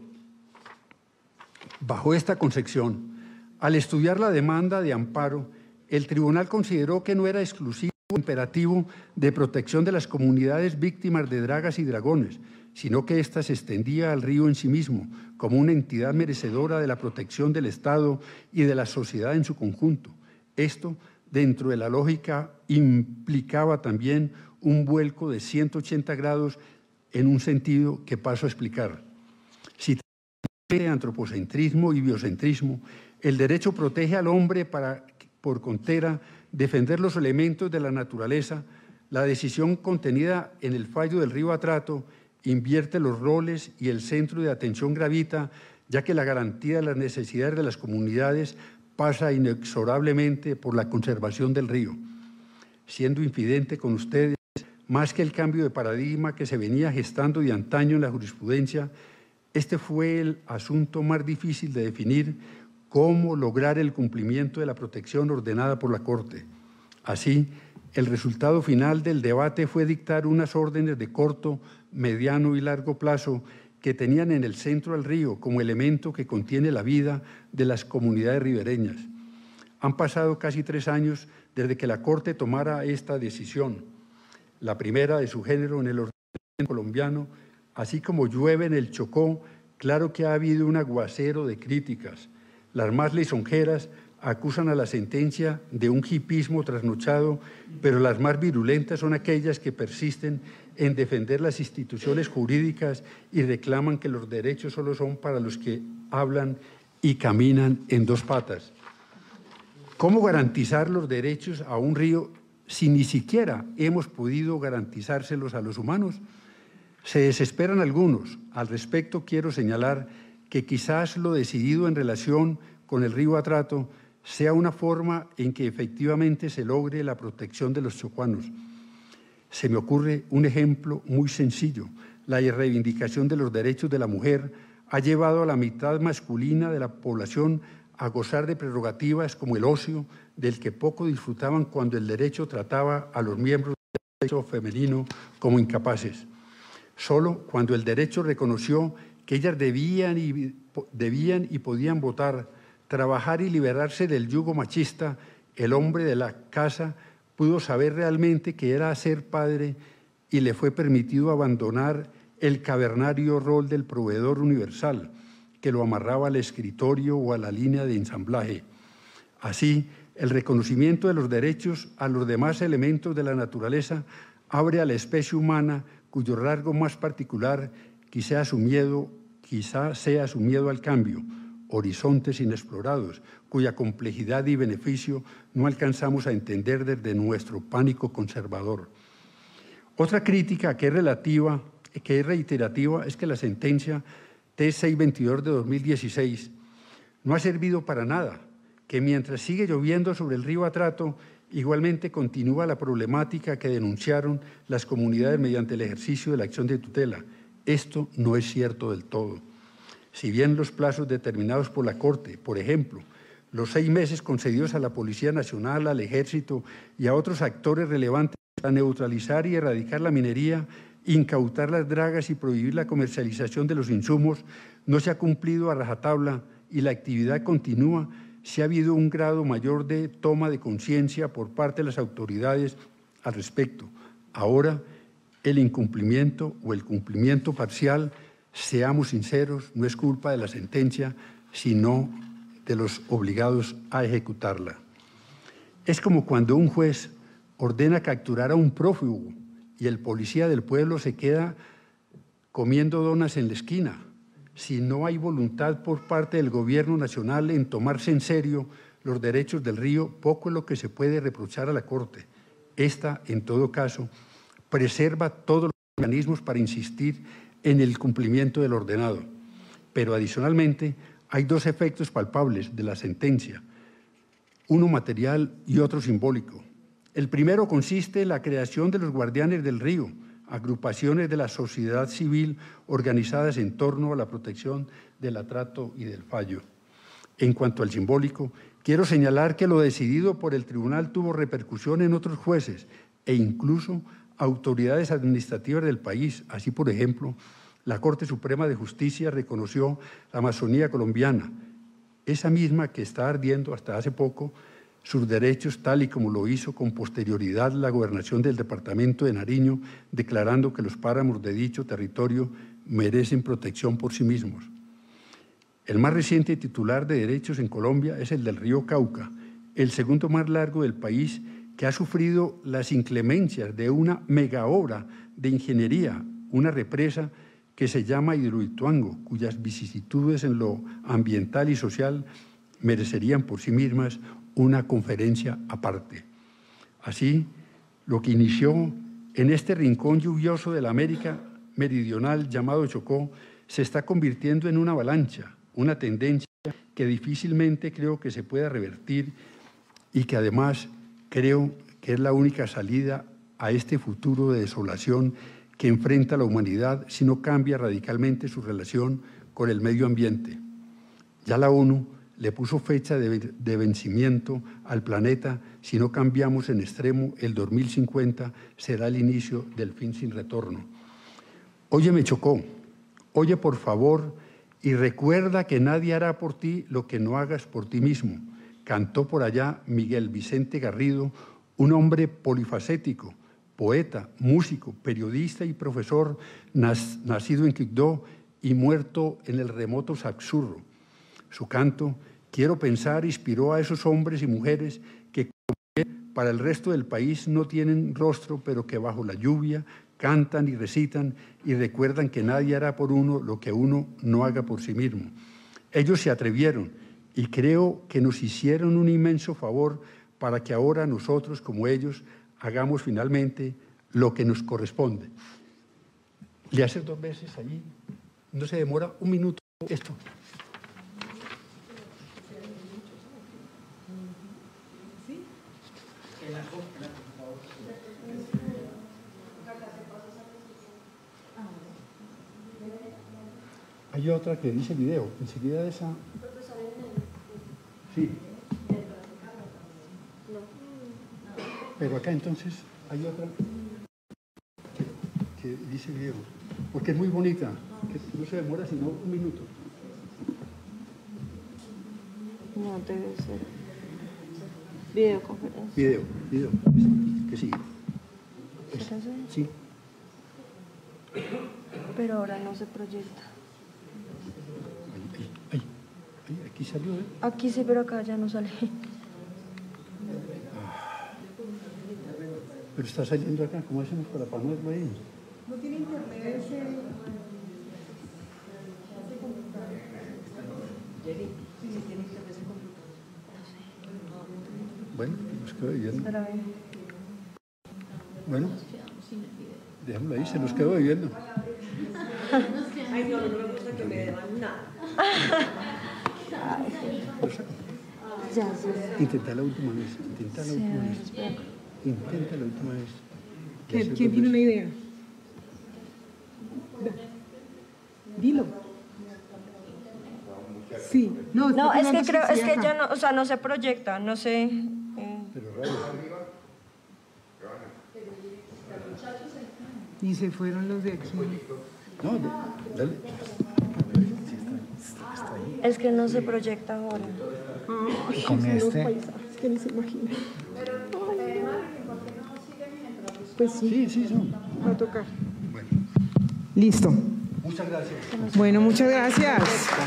Bajo esta concepción, al estudiar la demanda de amparo, el tribunal consideró que no era exclusivo imperativo de protección de las comunidades víctimas de dragas y dragones, sino que ésta se extendía al río en sí mismo, como una entidad merecedora de la protección del Estado y de la sociedad en su conjunto. Esto, dentro de la lógica, implicaba también un vuelco de 180 grados en un sentido que paso a explicar. Si de antropocentrismo y biocentrismo, el derecho protege al hombre para, por contera, defender los elementos de la naturaleza, la decisión contenida en el fallo del Río Atrato invierte los roles y el centro de atención gravita, ya que la garantía de las necesidades de las comunidades pasa inexorablemente por la conservación del río. Siendo infidente con ustedes, más que el cambio de paradigma que se venía gestando de antaño en la jurisprudencia, este fue el asunto más difícil de definir: cómo lograr el cumplimiento de la protección ordenada por la Corte. Así, el resultado final del debate fue dictar unas órdenes de corto, mediano y largo plazo que tenían en el centro al río como elemento que contiene la vida de las comunidades ribereñas. Han pasado casi 3 años desde que la Corte tomara esta decisión, la primera de su género en el ordenamiento colombiano. Así como llueve en el Chocó, claro que ha habido un aguacero de críticas. Las más lisonjeras acusan a la sentencia de un hipismo trasnochado, pero las más virulentas son aquellas que persisten en defender las instituciones jurídicas y reclaman que los derechos solo son para los que hablan y caminan en 2 patas. ¿Cómo garantizar los derechos a un río si ni siquiera hemos podido garantizárselos a los humanos? Se desesperan algunos. Al respecto, quiero señalar que quizás lo decidido en relación con el Río Atrato sea una forma en que efectivamente se logre la protección de los chocuanos. Se me ocurre un ejemplo muy sencillo. La reivindicación de los derechos de la mujer ha llevado a la mitad masculina de la población a gozar de prerrogativas como el ocio, del que poco disfrutaban cuando el derecho trataba a los miembros del sexo femenino como incapaces. Solo cuando el derecho reconoció que ellas debían y podían votar, trabajar y liberarse del yugo machista, el hombre de la casa pudo saber realmente que era ser padre y le fue permitido abandonar el cavernario rol del proveedor universal, que lo amarraba al escritorio o a la línea de ensamblaje. Así, el reconocimiento de los derechos a los demás elementos de la naturaleza abre a la especie humana, cuyo rasgo más particular quizá sea su miedo al cambio, horizontes inexplorados, cuya complejidad y beneficio no alcanzamos a entender desde nuestro pánico conservador. Otra crítica que es reiterativa es que la sentencia T622 de 2016, no ha servido para nada, que mientras sigue lloviendo sobre el río Atrato, igualmente continúa la problemática que denunciaron las comunidades mediante el ejercicio de la acción de tutela. Esto no es cierto del todo. Si bien los plazos determinados por la Corte, por ejemplo, los 6 meses concedidos a la Policía Nacional, al Ejército y a otros actores relevantes para neutralizar y erradicar la minería, incautar las dragas y prohibir la comercialización de los insumos, no se ha cumplido a rajatabla y la actividad continúa, si ha habido un grado mayor de toma de conciencia por parte de las autoridades al respecto. Ahora, el incumplimiento o el cumplimiento parcial, seamos sinceros, no es culpa de la sentencia, sino de los obligados a ejecutarla. Es como cuando un juez ordena capturar a un prófugo y el policía del pueblo se queda comiendo donas en la esquina. Si no hay voluntad por parte del Gobierno Nacional en tomarse en serio los derechos del río, poco es lo que se puede reprochar a la Corte. Esta, en todo caso, preserva todos los mecanismos para insistir en el cumplimiento del ordenado. Pero adicionalmente, hay 2 efectos palpables de la sentencia, uno material y otro simbólico. El primero consiste en la creación de los guardianes del río, agrupaciones de la sociedad civil organizadas en torno a la protección del atrato y del fallo. En cuanto al simbólico, quiero señalar que lo decidido por el tribunal tuvo repercusión en otros jueces e incluso autoridades administrativas del país. Así, por ejemplo, la Corte Suprema de Justicia reconoció la Amazonía colombiana, esa misma que está ardiendo hasta hace poco sus derechos, tal y como lo hizo con posterioridad la gobernación del departamento de Nariño, declarando que los páramos de dicho territorio merecen protección por sí mismos. El más reciente titular de derechos en Colombia es el del río Cauca, el segundo más largo del país, que ha sufrido las inclemencias de una megaobra de ingeniería, una represa que se llama Hidroituango, cuyas vicisitudes en lo ambiental y social merecerían por sí mismas una conferencia aparte. Así, lo que inició en este rincón lluvioso de la América meridional llamado Chocó se está convirtiendo en una avalancha, una tendencia que difícilmente creo que se pueda revertir y que además creo que es la única salida a este futuro de desolación que enfrenta la humanidad si no cambia radicalmente su relación con el medio ambiente. Ya la ONU le puso fecha de vencimiento al planeta. Si no cambiamos en extremo, el 2050 será el inicio del fin sin retorno. Óyeme, Chocó, oye por favor y recuerda que nadie hará por ti lo que no hagas por ti mismo. Cantó por allá Miguel Vicente Garrido, un hombre polifacético, poeta, músico, periodista y profesor, nacido en Quibdó y muerto en el remoto Saxurro. Su canto, quiero pensar, inspiró a esos hombres y mujeres que para el resto del país no tienen rostro, pero que bajo la lluvia cantan y recitan y recuerdan que nadie hará por uno lo que uno no haga por sí mismo. Ellos se atrevieron y creo que nos hicieron un inmenso favor para que ahora nosotros, como ellos, hagamos finalmente lo que nos corresponde. Le hace 2 veces allí, no se demora un minuto esto. Hay otra que dice video, enseguida de esa. Sí. Pero acá entonces hay otra que dice video, porque es muy bonita, que no se demora sino un minuto.
No, debe ser videoconferencia.
Video, que sigue.
¿Será eso?
Sí.
Pero ahora no se proyecta.
Aquí salió, ¿eh?
Aquí sí, pero acá ya no sale.
Pero está saliendo acá, ¿cómo hacemos para ponerlo ahí?
No tiene internet ese...
Bueno, nos quedó viendo.
Espera, ven.
Bueno, déjamelo ahí, se nos quedó viendo.
Ay, no me gusta
que me deban nada. Ya, sí.
Intenta la última vez. Intenta la última vez. Intenta la última vez.
¿Quién tiene una idea? Dilo. Sí.
No, es que creo, es que ya no, o sea, no se proyecta, no sé.
Y se fueron los de aquí.
No, dale.
Es que no se proyecta ahora.
Con este.
Es que ni se imagina. Pues sí,
Sí, son.
va a tocar.
Bueno,
Listo.
muchas gracias.
Bueno, muchas gracias.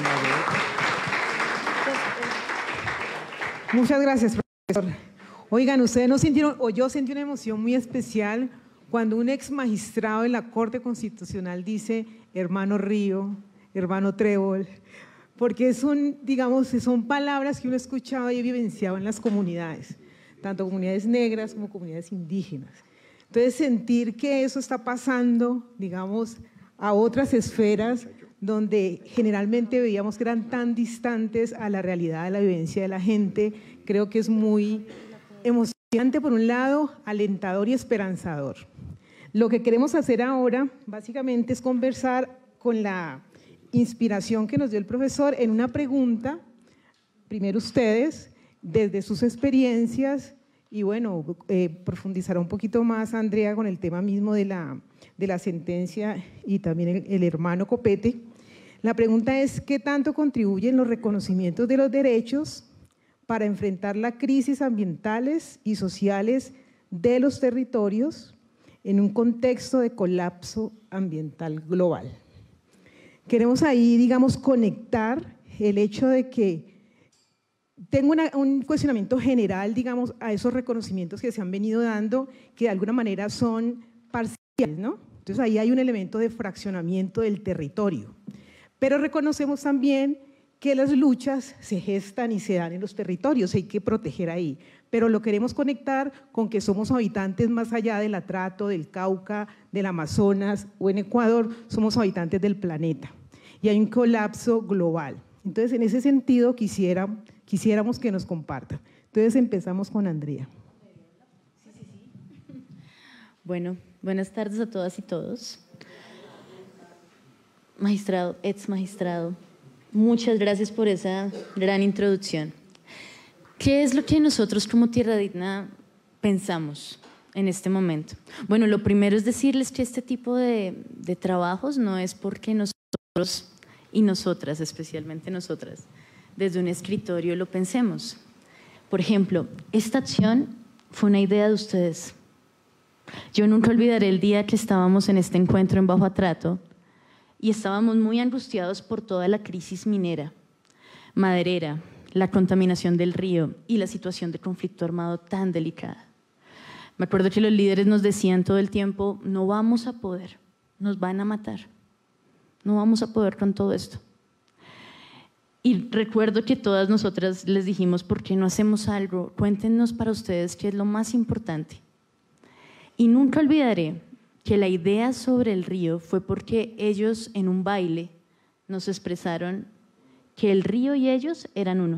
Muchas gracias, profesor. Oigan, ustedes no sintieron, o yo sentí una emoción muy especial cuando un ex magistrado de la Corte Constitucional dice hermano Río, hermano Trébol, porque digamos, son palabras que uno ha escuchado y ha vivenciado en las comunidades, tanto comunidades negras como comunidades indígenas. Entonces, sentir que eso está pasando, digamos, a otras esferas donde generalmente veíamos que eran tan distantes a la realidad de la vivencia de la gente, creo que es muy emocionante por un lado, alentador y esperanzador. Lo que queremos hacer ahora, básicamente, es conversar con la inspiración que nos dio el profesor en una pregunta, primero ustedes, desde sus experiencias, y bueno, profundizará un poquito más Andrea con el tema mismo de la sentencia y también el hermano Copete. La pregunta es, ¿qué tanto contribuyen los reconocimientos de los derechos para enfrentar las crisis ambientales y sociales de los territorios en un contexto de colapso ambiental global? Queremos ahí, digamos, conectar el hecho de que tengo un cuestionamiento general, digamos, a esos reconocimientos que se han venido dando, que de alguna manera son parciales, ¿no? Entonces ahí hay un elemento de fraccionamiento del territorio. Pero reconocemos también que las luchas se gestan y se dan en los territorios, hay que proteger ahí. Pero lo queremos conectar con que somos habitantes más allá del Atrato, del Cauca, del Amazonas o en Ecuador, somos habitantes del planeta. Y hay un colapso global. Entonces, en ese sentido, quisiéramos que nos compartan. Entonces, empezamos con Andrea.
Bueno, buenas tardes a todas y todos. Magistrado, ex magistrado, muchas gracias por esa gran introducción. ¿Qué es lo que nosotros como Tierra Digna pensamos en este momento? Bueno, lo primero es decirles que este tipo de trabajos no es porque nosotros y nosotras, especialmente nosotras, desde un escritorio lo pensemos. Por ejemplo, esta acción fue una idea de ustedes. Yo nunca olvidaré el día que estábamos en este encuentro en Bajo Atrato y estábamos muy angustiados por toda la crisis minera, maderera, la contaminación del río y la situación de conflicto armado tan delicada. Me acuerdo que los líderes nos decían todo el tiempo, no vamos a poder, nos van a matar, no vamos a poder con todo esto. Y recuerdo que todas nosotras les dijimos, ¿por qué no hacemos algo? Cuéntenos para ustedes qué es lo más importante. Y nunca olvidaré que la idea sobre el río fue porque ellos en un baile nos expresaron que el río y ellos eran uno.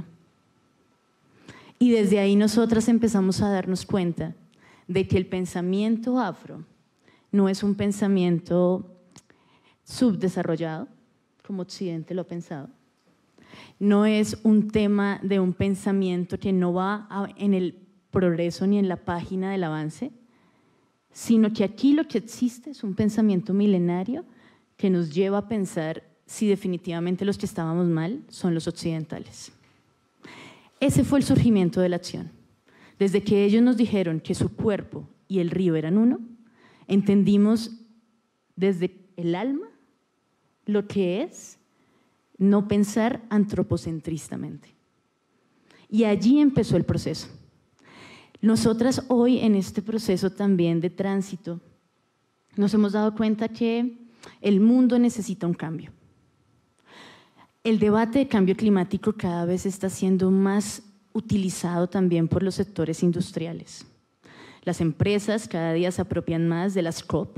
Y desde ahí nosotras empezamos a darnos cuenta de que el pensamiento afro no es un pensamiento subdesarrollado, como Occidente lo ha pensado. No es un tema de un pensamiento que no va en el progreso ni en la página del avance, sino que aquí lo que existe es un pensamiento milenario que nos lleva a pensar si definitivamente los que estábamos mal son los occidentales. Ese fue el surgimiento de la acción. Desde que ellos nos dijeron que su cuerpo y el río eran uno, entendimos desde el alma lo que es no pensar antropocentristamente. Y allí empezó el proceso. Nosotras hoy en este proceso también de tránsito nos hemos dado cuenta que el mundo necesita un cambio. El debate de cambio climático cada vez está siendo más utilizado también por los sectores industriales. Las empresas cada día se apropian más de las COP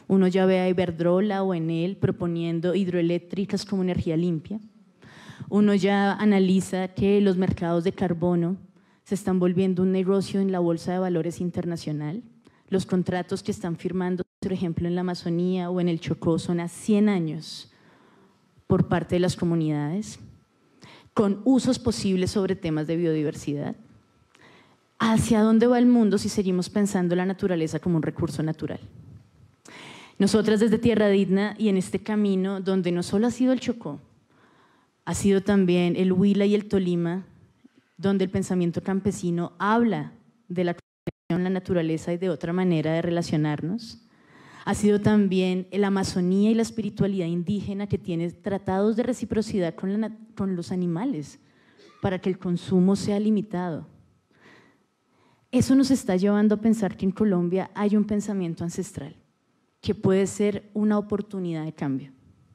Uno ya ve a Iberdrola o Enel proponiendo hidroeléctricas como energía limpia. Uno ya analiza que los mercados de carbono se están volviendo un negocio en la Bolsa de Valores internacional. Los contratos que están firmando, por ejemplo, en la Amazonía o en el Chocó son a 100 años por parte de las comunidades, con usos posibles sobre temas de biodiversidad. ¿Hacia dónde va el mundo si seguimos pensando la naturaleza como un recurso natural? Nosotras desde Tierra Digna y en este camino donde no solo ha sido el Chocó, ha sido también el Huila y el Tolima, donde el pensamiento campesino habla de la conexión, la naturaleza y de otra manera de relacionarnos. Ha sido también la Amazonía y la espiritualidad indígena que tiene tratados de reciprocidad con los animales para que el consumo sea limitado. Eso nos está llevando a pensar que en Colombia hay un pensamiento ancestral que puede ser una oportunidad de cambio.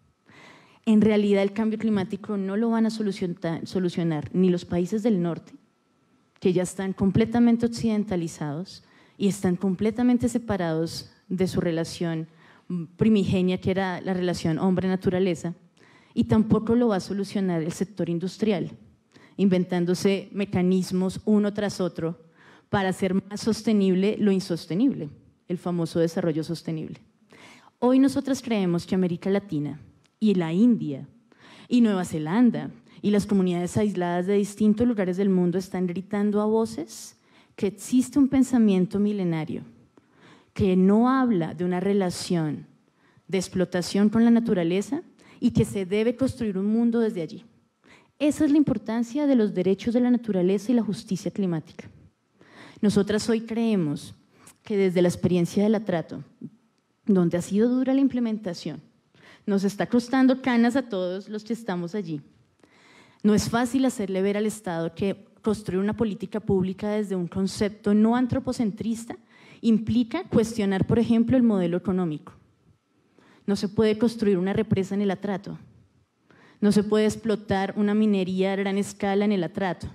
En realidad el cambio climático no lo van a solucionar ni los países del norte, que ya están completamente occidentalizados y están completamente separados de su relación primigenia, que era la relación hombre-naturaleza, y tampoco lo va a solucionar el sector industrial, inventándose mecanismos uno tras otro para hacer más sostenible lo insostenible, el famoso desarrollo sostenible. Hoy nosotras creemos que América Latina y la India y Nueva Zelanda y las comunidades aisladas de distintos lugares del mundo están gritando a voces que existe un pensamiento milenario que no habla de una relación de explotación con la naturaleza y que se debe construir un mundo desde allí. Esa es la importancia de los derechos de la naturaleza y la justicia climática. Nosotras hoy creemos que desde la experiencia del atrato, donde ha sido dura la implementación, nos está costando canas a todos los que estamos allí. No es fácil hacerle ver al Estado que construir una política pública desde un concepto no antropocentrista implica cuestionar, por ejemplo, el modelo económico. No se puede construir una represa en el atrato. No se puede explotar una minería a gran escala en el atrato.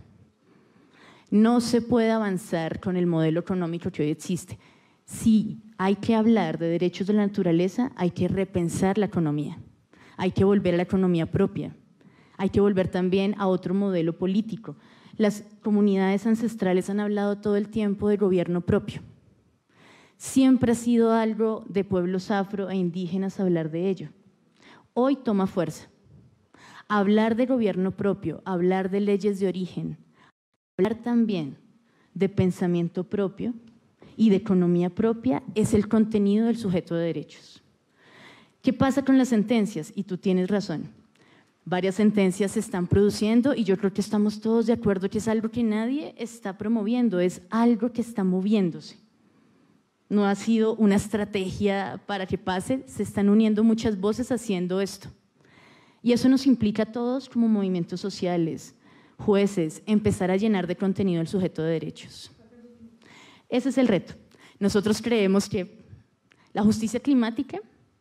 No se puede avanzar con el modelo económico que hoy existe. Si hay que hablar de derechos de la naturaleza, hay que repensar la economía. Hay que volver a la economía propia. Hay que volver también a otro modelo político. Las comunidades ancestrales han hablado todo el tiempo de gobierno propio. Siempre ha sido algo de pueblos afro e indígenas hablar de ello. Hoy toma fuerza. Hablar de gobierno propio, hablar de leyes de origen, hablar también de pensamiento propio y de economía propia es el contenido del sujeto de derechos. ¿Qué pasa con las sentencias? Y tú tienes razón. Varias sentencias se están produciendo y yo creo que estamos todos de acuerdo que es algo que nadie está promoviendo, es algo que está moviéndose. No ha sido una estrategia para que pase, se están uniendo muchas voces haciendo esto. Y eso nos implica a todos como movimientos sociales, jueces, empezar a llenar de contenido el sujeto de derechos. Ese es el reto. Nosotros creemos que la justicia climática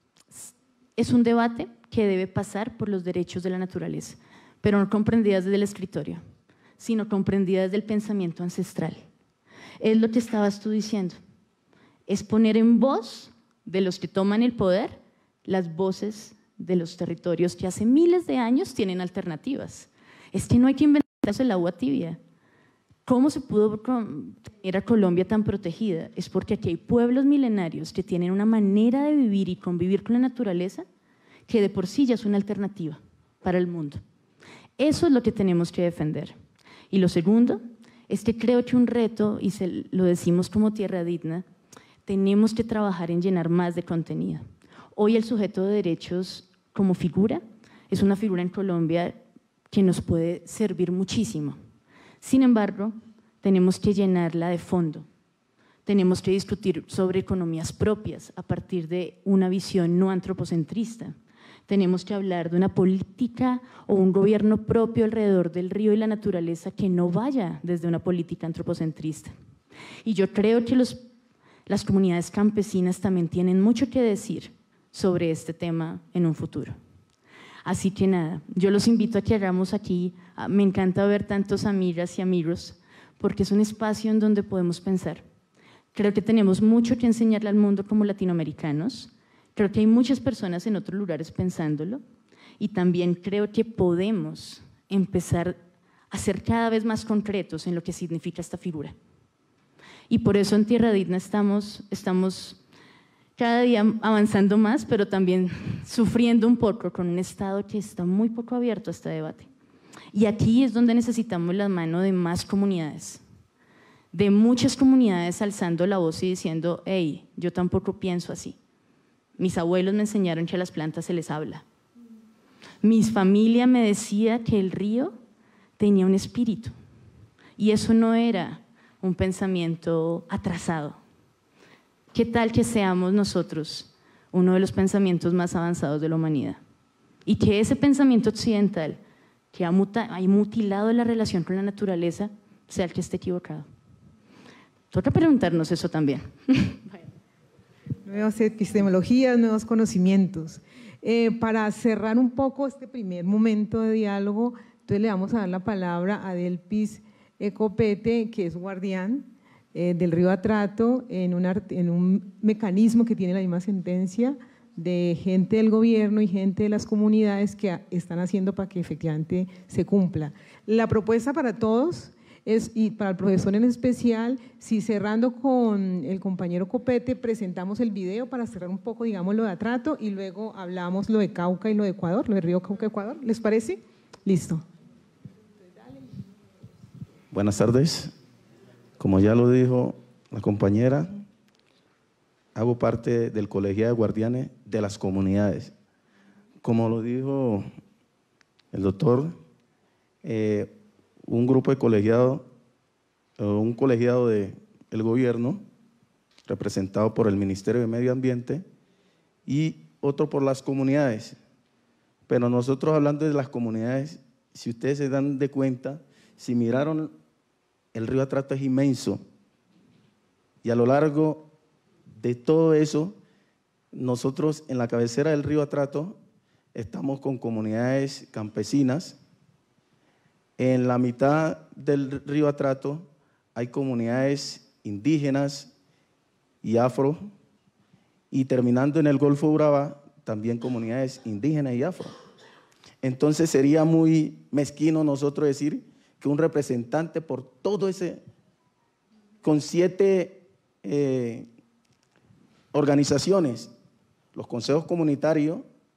es un debate que debe pasar por los derechos de la naturaleza, pero no comprendidas desde el escritorio, sino comprendidas desde el pensamiento ancestral. Es lo que estabas tú diciendo. Es poner en voz de los que toman el poder las voces de los territorios que hace miles de años tienen alternativas. Es que no hay que inventarse el agua tibia. ¿Cómo se pudo tener a Colombia tan protegida? Es porque aquí hay pueblos milenarios que tienen una manera de vivir y convivir con la naturaleza que de por sí ya es una alternativa para el mundo. Eso es lo que tenemos que defender. Y lo segundo es que creo que un reto, y lo decimos como Tierra Digna, tenemos que trabajar en llenar más de contenido. Hoy el sujeto de derechos como figura es una figura en Colombia que nos puede servir muchísimo. Sin embargo, tenemos que llenarla de fondo. Tenemos que discutir sobre economías propias a partir de una visión no antropocentrista. Tenemos que hablar de una política o un gobierno propio alrededor del río y la naturaleza que no vaya desde una política antropocentrista. Y yo creo que las comunidades campesinas también tienen mucho que decir sobre este tema en un futuro. Así que nada, yo los invito a que hagamos aquí, me encanta ver tantos amigas y amigos, porque es un espacio en donde podemos pensar. Creo que tenemos mucho que enseñarle al mundo como latinoamericanos, Creo que hay muchas personas en otros lugares pensándolo y también creo que podemos empezar a ser cada vez más concretos en lo que significa esta figura. Y por eso en Tierra Digna estamos cada día avanzando más, pero también sufriendo un poco con un Estado que está muy poco abierto a este debate. Y aquí es donde necesitamos la mano de más comunidades, de muchas comunidades alzando la voz y diciendo, hey, yo tampoco pienso así. Mis abuelos me enseñaron que a las plantas se les habla. Mi familia me decía que el río tenía un espíritu y eso no era un pensamiento atrasado. ¿Qué tal que seamos nosotros uno de los pensamientos más avanzados de la humanidad? Y que ese pensamiento occidental que ha mutilado la relación con la naturaleza sea el que esté equivocado. Toca preguntarnos eso también.
Nuevas epistemologías, nuevos conocimientos. Para cerrar un poco este primer momento de diálogo, entonces le vamos a dar la palabra a Delpis Copete, que es guardián del río Atrato, en un mecanismo que tiene la misma sentencia de gente del gobierno y gente de las comunidades que están haciendo para que efectivamente se cumpla. La propuesta para todos y para el profesor en especial, si cerrando con el compañero Copete, presentamos el video para cerrar un poco, digamos, lo de Atrato y luego hablamos lo de Cauca y lo de Ecuador, lo del río Cauca, Ecuador, ¿les parece? Listo.
Buenas tardes. Como ya lo dijo la compañera, hago parte del colegiado de guardianes de las comunidades. Como lo dijo el doctor, un grupo de colegiados, un colegiado del gobierno, representado por el Ministerio de Medio Ambiente, y otro por las comunidades. Pero nosotros hablando de las comunidades, si ustedes se dan de cuenta, si miraron, el río Atrato es inmenso, y a lo largo de todo eso, nosotros en la cabecera del río Atrato estamos con comunidades campesinas. En la mitad del río Atrato hay comunidades indígenas y afro, y terminando en el Golfo de Urabá, también comunidades indígenas y afro. Entonces sería muy mezquino nosotros decir que un representante por todo ese, con 7 organizaciones, los consejos comunitarios,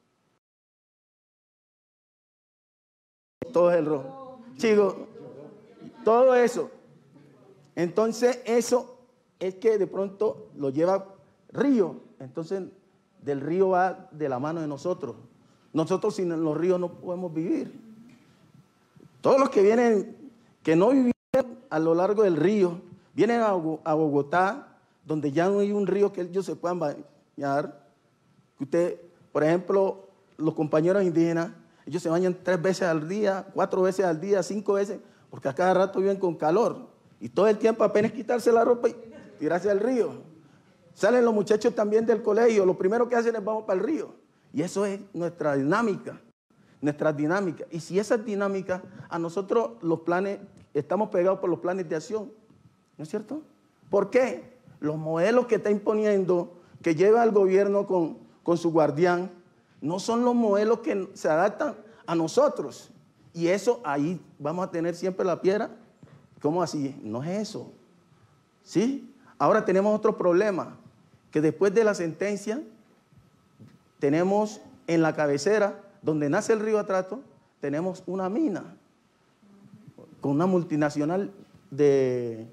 todo el rojo, chicos, todo eso. Entonces eso es que de pronto lo lleva río, entonces del río va de la mano de nosotros. Nosotros sin los ríos no podemos vivir. Todos los que vienen, que no vivieron a lo largo del río, vienen a Bogotá, donde ya no hay un río que ellos se puedan bañar. Usted, por ejemplo, los compañeros indígenas, ellos se bañan 3 veces al día, 4 veces al día, 5 veces, porque a cada rato viven con calor. Y todo el tiempo apenas quitarse la ropa y tirarse al río. Salen los muchachos también del colegio, lo primero que hacen es vamos para el río. Y eso es nuestra dinámica, Y si esa dinámica, a nosotros los planes, estamos pegados por los planes de acción, ¿no es cierto? ¿Por qué? Los modelos que está imponiendo, que lleva el gobierno con su guardián, no son los modelos que se adaptan a nosotros. Y eso ahí vamos a tener siempre la piedra. ¿Cómo así? No es eso. ¿Sí? Ahora tenemos otro problema, que después de la sentencia, tenemos en la cabecera, donde nace el río Atrato, tenemos una mina con una multinacional de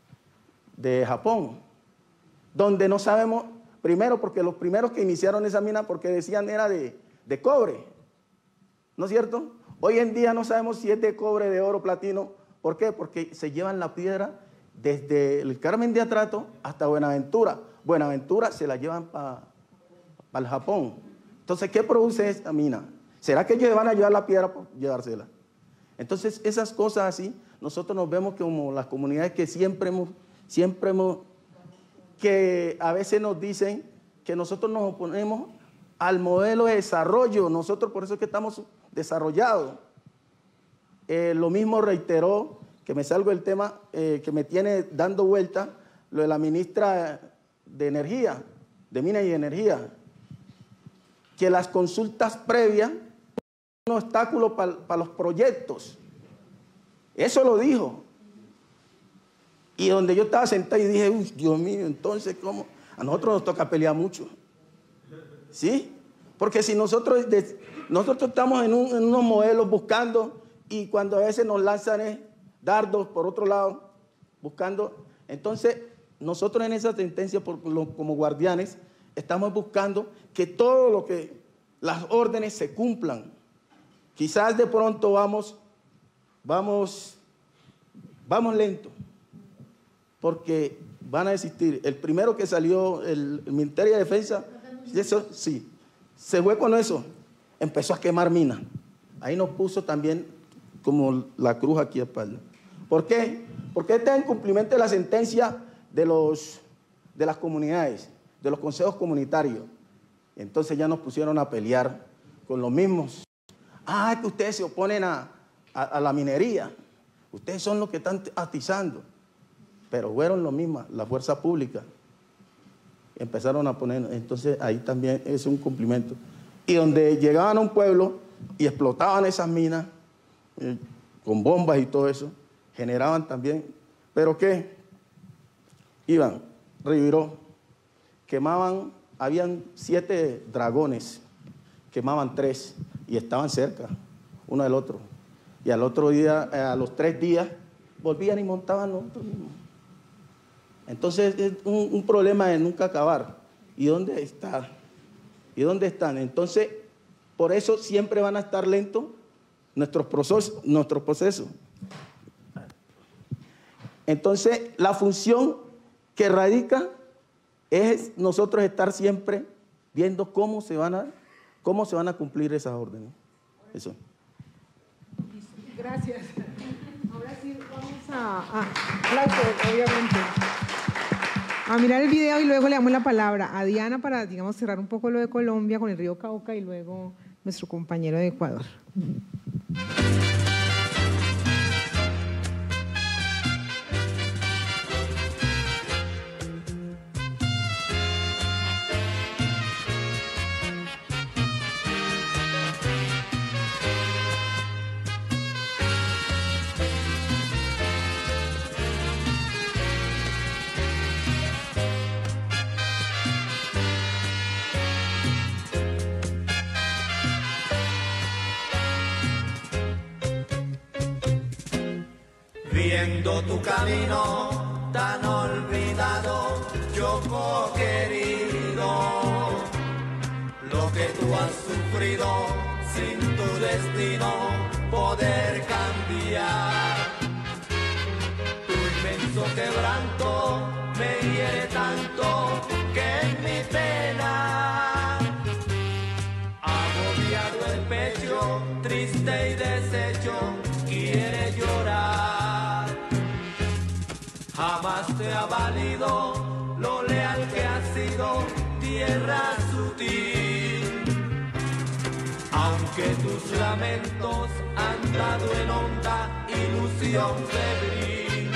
Japón, donde no sabemos, primero porque los primeros que iniciaron esa mina porque decían era de cobre, ¿no es cierto? Hoy en día no sabemos si es de cobre, de oro, platino. ¿Por qué? Porque se llevan la piedra desde el Carmen de Atrato hasta Buenaventura. Buenaventura se la llevan para el Japón. Entonces, ¿qué produce esta mina? ¿Será que ellos van a llevar la piedra por llevársela? Entonces, esas cosas así, nosotros nos vemos como las comunidades que siempre hemos, que a veces nos dicen que nosotros nos oponemos al modelo de desarrollo. Nosotros por eso es que estamos desarrollados. Lo mismo reiteró, que me salgo del tema, que me tiene dando vuelta, lo de la ministra de Energía, de Minas y Energía. que las consultas previas son un obstáculo para los proyectos. Eso lo dijo. Y donde yo estaba sentado y dije, uy, Dios mío, entonces, ¿cómo? A nosotros nos toca pelear mucho. ¿Sí? Porque si nosotros estamos en unos modelos buscando, y cuando a veces nos lanzan dardos por otro lado, buscando, entonces nosotros en esa sentencia como guardianes estamos buscando que todo lo que las órdenes se cumplan. Quizás de pronto vamos lento, porque van a existir. El primero que salió, el Ministerio de Defensa, eso sí, se fue con eso, empezó a quemar minas. Ahí nos puso también como la cruz aquí a espalda. ¿Por qué? Porque este es el cumplimiento de la sentencia de las comunidades, de los consejos comunitarios. Entonces ya nos pusieron a pelear con los mismos. Ah, que ustedes se oponen a la minería. Ustedes son los que están atizando. Pero fueron los mismos, la fuerza pública. Empezaron a poner, entonces ahí también es un cumplimiento. Y donde llegaban a un pueblo y explotaban esas minas con bombas y todo eso, generaban también, ¿pero qué? Iban, reviró, quemaban, habían 7 dragones, quemaban 3 y estaban cerca, uno del otro. Y al otro día, a los 3 días, volvían y montaban los otros mismos. Entonces es un problema de nunca acabar. ¿Y dónde está? ¿Y dónde están? Entonces, por eso siempre van a estar lentos nuestros procesos. Entonces, la función que radica es nosotros estar siempre viendo cómo se van a cumplir esas órdenes. Eso.
Gracias. Ahora sí vamos obviamente, a mirar el video y luego le damos la palabra a Diana para, digamos, cerrar un poco lo de Colombia con el río Cauca y luego nuestro compañero de Ecuador.
Viendo tu camino tan olvidado, Yoko querido, lo que tú has sufrido sin tu destino poder cambiar. Tu inmenso quebranto me hiere tanto que en mi pena, agobiado el pecho, triste y deshecho, quiere llorar. Jamás te ha valido lo leal que has sido, tierra sutil. Aunque tus lamentos han dado en honda ilusión febril.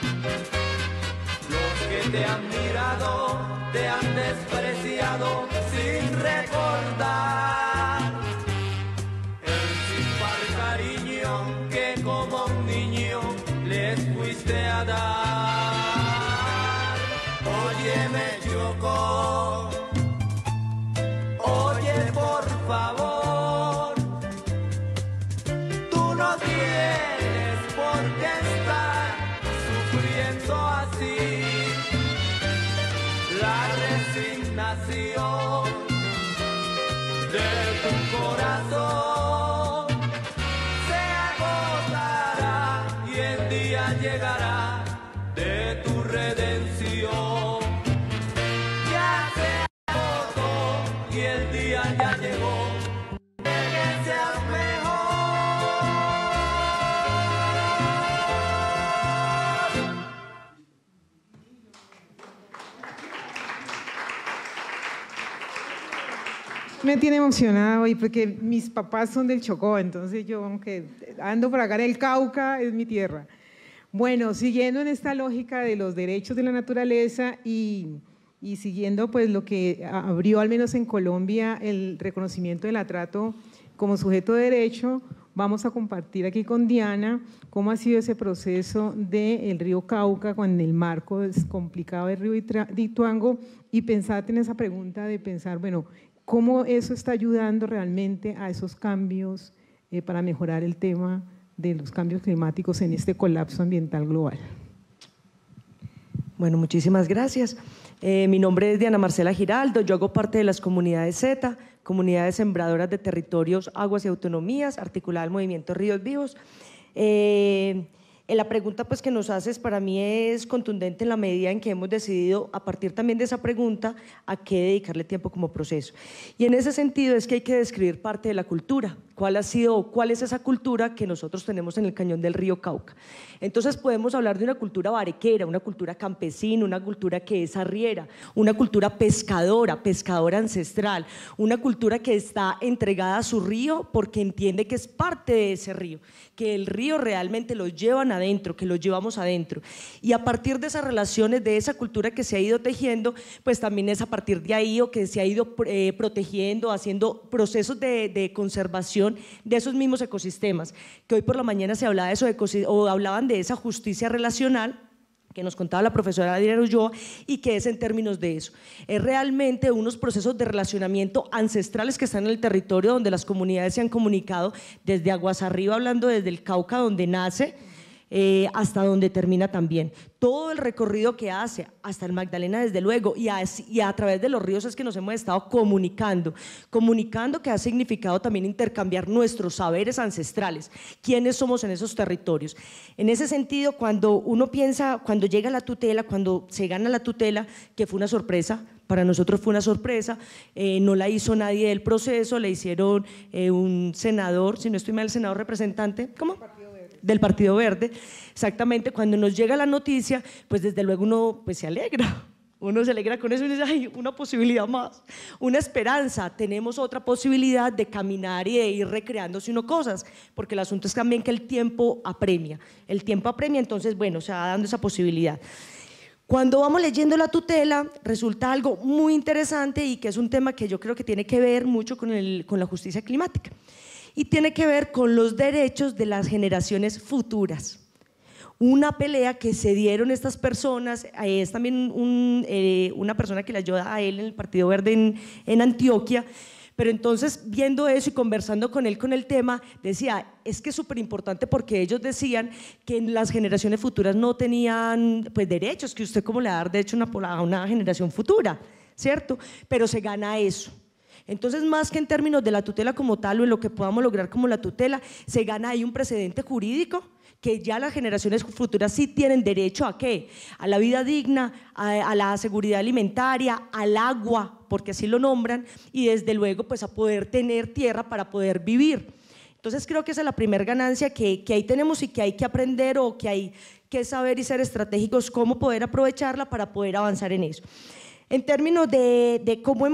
Los que te han mirado, te han despreciado sin recordar el sin par cariño que como un niño les fuiste a dar. Óyeme, Yoko, oye por favor, tú no tienes por qué estar sufriendo así. La resignación de tu corazón se agotará y el día llegará de tu redención. Ya se agotó y el día ya llegó de que seas mejor.
Me tiene emocionada hoy porque mis papás son del Chocó, entonces yo, aunque ando por acá en el Cauca, es mi tierra. Bueno, siguiendo en esta lógica de los derechos de la naturaleza y y siguiendo pues lo que abrió al menos en Colombia el reconocimiento del atrato como sujeto de derecho, vamos a compartir aquí con Diana cómo ha sido ese proceso del río Cauca con el marco complicado del río Dituango, y pensar en esa pregunta de pensar, bueno, cómo eso está ayudando realmente a esos cambios para mejorar el tema de los cambios climáticos en este colapso ambiental global.
Bueno, muchísimas gracias. Mi nombre es Diana Marcela Giraldo, yo hago parte de las comunidades Z, comunidades sembradoras de territorios, aguas y autonomías, articulada al movimiento Ríos Vivos. La pregunta pues, que nos haces para mí es contundente en la medida en que hemos decidido, a partir también de esa pregunta, a qué dedicarle tiempo como proceso. Y en ese sentido es que hay que describir parte de la cultura. ¿Cuál es esa cultura que nosotros tenemos en el cañón del río Cauca? Entonces podemos hablar de una cultura barequera, una cultura campesina, una cultura que es arriera, una cultura pescadora ancestral, una cultura que está entregada a su río porque entiende que es parte de ese río, que el río realmente lo llevan adentro, que lo llevamos adentro. Y a partir de esas relaciones, de esa cultura que se ha ido tejiendo, pues también es a partir de ahí o que se ha ido protegiendo, haciendo procesos de conservación de esos mismos ecosistemas, que hoy por la mañana se hablaba de eso, o hablaban de esa justicia relacional que nos contaba la profesora Adriana Ulloa, y que es en términos de eso. Es realmente unos procesos de relacionamiento ancestrales que están en el territorio donde las comunidades se han comunicado desde aguas arriba, hablando desde el Cauca donde nace, hasta donde termina también. Todo el recorrido que hace hasta el Magdalena, desde luego, y a través de los ríos es que nos hemos estado comunicando, que ha significado también intercambiar nuestros saberes ancestrales, quiénes somos en esos territorios. En ese sentido, cuando uno piensa, cuando llega la tutela, cuando se gana la tutela, que fue una sorpresa, para nosotros fue una sorpresa, no la hizo nadie del proceso, la hicieron un senador, si no estoy mal, el senador representante, ¿cómo? Del Partido Verde. Exactamente, cuando nos llega la noticia, pues desde luego uno pues se alegra. Uno se alegra con eso y dice, ay, una posibilidad más, una esperanza, tenemos otra posibilidad de caminar y de ir recreándose uno cosas, porque el asunto es también que el tiempo apremia, entonces bueno, se va dando esa posibilidad. Cuando vamos leyendo la tutela, resulta algo muy interesante y que es un tema que yo creo que tiene que ver mucho con la justicia climática. Y tiene que ver con los derechos de las generaciones futuras. Una pelea que se dieron estas personas, es también una persona que le ayuda a él en el Partido Verde en Antioquia, pero entonces viendo eso y conversando con él con el tema, decía, es que es súper importante porque ellos decían que las generaciones futuras no tenían pues, derechos, que usted cómo le va a dar derecho a una generación futura, ¿cierto? Pero se gana eso. Entonces, más que en términos de la tutela como tal o en lo que podamos lograr como la tutela, se gana ahí un precedente jurídico que ya las generaciones futuras sí tienen derecho ¿a qué? A la vida digna, a la seguridad alimentaria, al agua, porque así lo nombran, y desde luego pues a poder tener tierra para poder vivir. Entonces creo que esa es la primera ganancia que ahí tenemos y que hay que aprender o que hay que saber y ser estratégicos cómo poder aprovecharla para poder avanzar en eso. En términos de cómo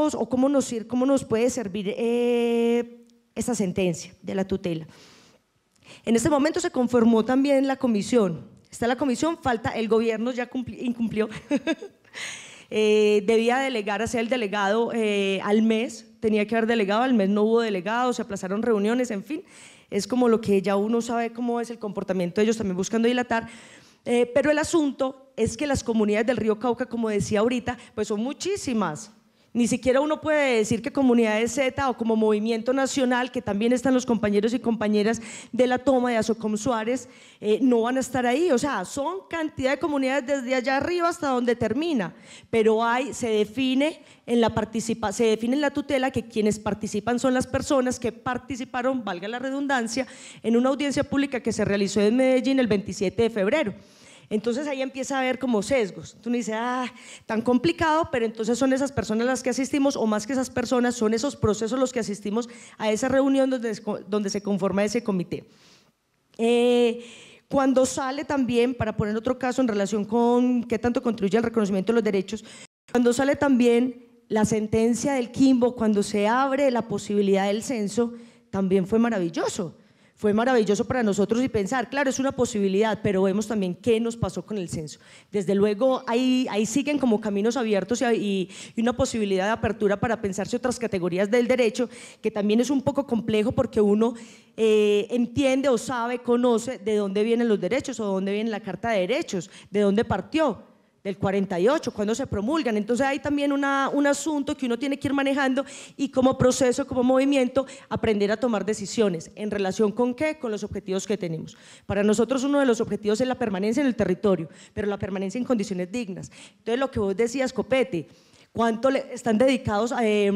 nos puede servir esta sentencia de la tutela. En este momento se conformó también la comisión. Está la comisión, falta, el gobierno ya incumplió. Debía delegar, hacer el delegado al mes, tenía que haber delegado, al mes no hubo delegado, se aplazaron reuniones, en fin. Es como lo que ya uno sabe cómo es el comportamiento de ellos, también buscando dilatar. Pero el asunto es que las comunidades del río Cauca, como decía ahorita, pues son muchísimas. Ni siquiera uno puede decir que comunidades Z o como movimiento nacional, que también están los compañeros y compañeras de la toma de Asocom Suárez, no van a estar ahí. O sea, son cantidad de comunidades desde allá arriba hasta donde termina. Pero se define en la tutela que quienes participan son las personas que participaron, valga la redundancia, en una audiencia pública que se realizó en Medellín el 27 de febrero. Entonces ahí empieza a haber como sesgos. Tú dices, tan complicado, pero entonces son esas personas las que asistimos, o más que esas personas, son esos procesos los que asistimos a esa reunión donde se conforma ese comité. Cuando sale también, para poner otro caso en relación con qué tanto contribuye al reconocimiento de los derechos, cuando sale también la sentencia del Quimbo, cuando se abre la posibilidad del censo, también fue maravilloso. Fue maravilloso para nosotros y pensar, claro, es una posibilidad, pero vemos también qué nos pasó con el censo. Desde luego, ahí siguen como caminos abiertos y una posibilidad de apertura para pensarse otras categorías del derecho, que también es un poco complejo porque uno entiende o sabe, conoce de dónde vienen los derechos o de dónde viene la Carta de Derechos, de dónde partió, del 48, cuando se promulgan. Entonces hay también un asunto que uno tiene que ir manejando y como proceso, como movimiento, aprender a tomar decisiones. ¿En relación con qué? Con los objetivos que tenemos. Para nosotros uno de los objetivos es la permanencia en el territorio, pero la permanencia en condiciones dignas. Entonces lo que vos decías, Copete, ¿cuánto están dedicados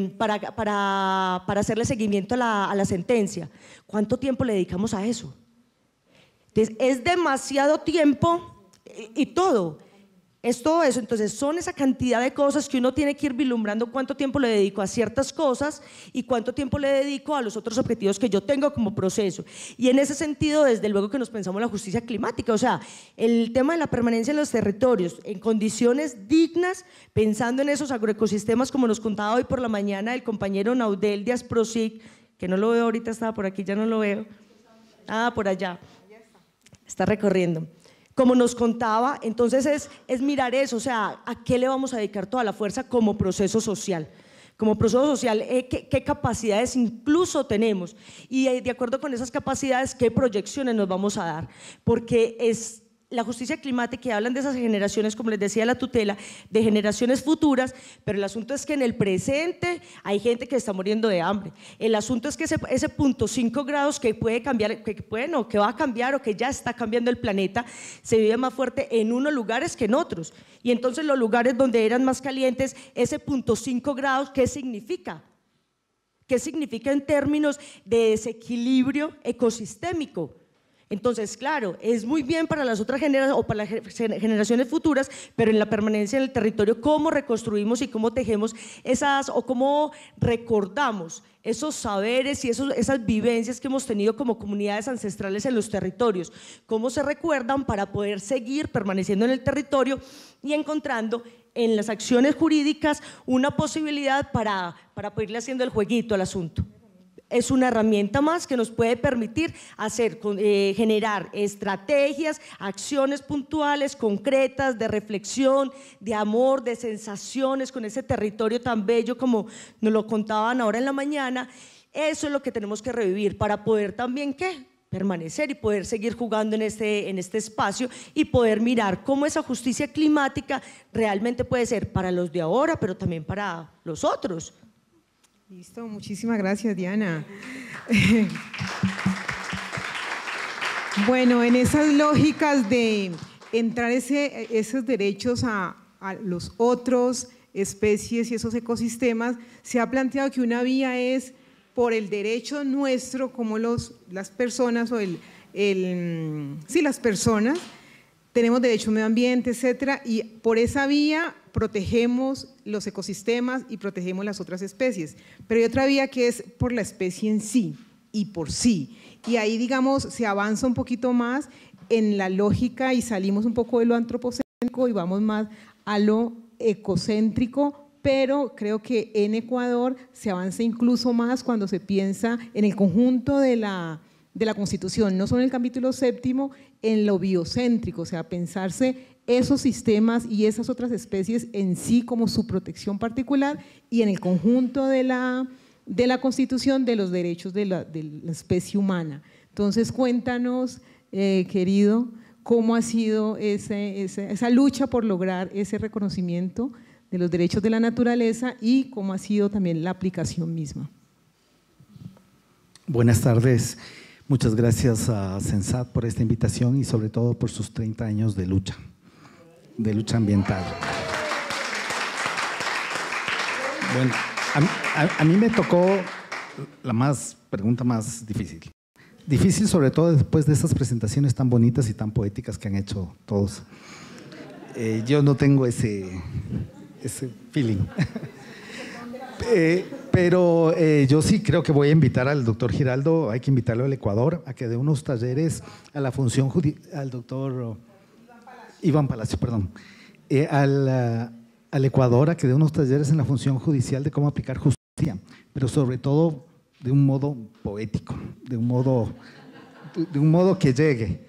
para hacerle seguimiento a la sentencia? ¿Cuánto tiempo le dedicamos a eso? Entonces, es demasiado tiempo y todo. Es todo eso, entonces son esa cantidad de cosas que uno tiene que ir vislumbrando cuánto tiempo le dedico a ciertas cosas y cuánto tiempo le dedico a los otros objetivos que yo tengo como proceso. Y en ese sentido, desde luego que nos pensamos la justicia climática, o sea, el tema de la permanencia en los territorios, en condiciones dignas, pensando en esos agroecosistemas como nos contaba hoy por la mañana el compañero Naudel de Asprosic, que no lo veo ahorita, estaba por aquí, ya no lo veo. Ah, por allá, está recorriendo. Como nos contaba, entonces es mirar eso, o sea, ¿a qué le vamos a dedicar toda la fuerza como proceso social? Como proceso social, ¿qué capacidades incluso tenemos? Y de acuerdo con esas capacidades, ¿qué proyecciones nos vamos a dar? Porque es la justicia climática, que hablan de esas generaciones, como les decía la tutela, de generaciones futuras, pero el asunto es que en el presente hay gente que está muriendo de hambre. El asunto es que ese 0.5 grados que puede cambiar, que va a cambiar o que ya está cambiando el planeta, se vive más fuerte en unos lugares que en otros. Y entonces los lugares donde eran más calientes, ese 0.5 grados, ¿qué significa? ¿Qué significa en términos de desequilibrio ecosistémico? Entonces, claro, es muy bien para las otras generaciones o para las generaciones futuras, pero en la permanencia en el territorio, ¿cómo reconstruimos y cómo tejemos o cómo recordamos esos saberes y esas vivencias que hemos tenido como comunidades ancestrales en los territorios? ¿Cómo se recuerdan para poder seguir permaneciendo en el territorio y encontrando en las acciones jurídicas una posibilidad para poderle haciendo el jueguito al asunto? Es una herramienta más que nos puede permitir generar estrategias, acciones puntuales, concretas, de reflexión, de amor, de sensaciones con ese territorio tan bello como nos lo contaban ahora en la mañana. Eso es lo que tenemos que revivir para poder también, ¿qué? Permanecer y poder seguir jugando en este espacio y poder mirar cómo esa justicia climática realmente puede ser para los de ahora, pero también para los otros.
Listo, muchísimas gracias, Diana. Bueno, en esas lógicas de entrar esos derechos a los otros especies y esos ecosistemas, se ha planteado que una vía es por el derecho nuestro, como las personas las personas tenemos derecho al medio ambiente, etcétera, y por esa vía protegemos los ecosistemas y protegemos las otras especies. Pero hay otra vía que es por la especie en sí y por sí. Y ahí, digamos, se avanza un poquito más en la lógica y salimos un poco de lo antropocéntrico y vamos más a lo ecocéntrico, pero creo que en Ecuador se avanza incluso más cuando se piensa en el conjunto de la Constitución, no solo en el capítulo 7, en lo biocéntrico, o sea, pensarse esos sistemas y esas otras especies en sí como su protección particular y en el conjunto de la Constitución de los derechos de la especie humana. Entonces, cuéntanos, querido, cómo ha sido esa lucha por lograr ese reconocimiento de los derechos de la naturaleza y cómo ha sido también la aplicación misma.
Buenas tardes. Muchas gracias a Sensat por esta invitación y sobre todo por sus 30 años de lucha ambiental. Bueno, a mí me tocó la pregunta más difícil. Difícil sobre todo después de estas presentaciones tan bonitas y tan poéticas que han hecho todos. Yo no tengo ese feeling. Pero yo sí creo que voy a invitar al doctor Giraldo, hay que invitarlo al Ecuador a que dé unos talleres a la función al doctor Iván Palacio, perdón, al Ecuador a que dé unos talleres en la función judicial de cómo aplicar justicia, pero sobre todo de un modo poético, de un modo de un modo que llegue.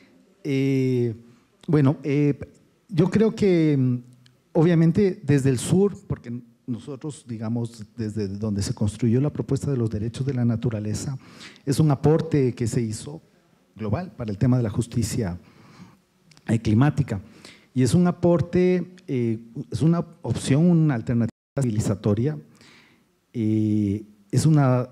Bueno, yo creo que obviamente desde el sur, porque nosotros, digamos, desde donde se construyó la propuesta de los derechos de la naturaleza, es un aporte que se hizo global para el tema de la justicia climática. Y es un aporte, es una opción, una alternativa civilizatoria, es una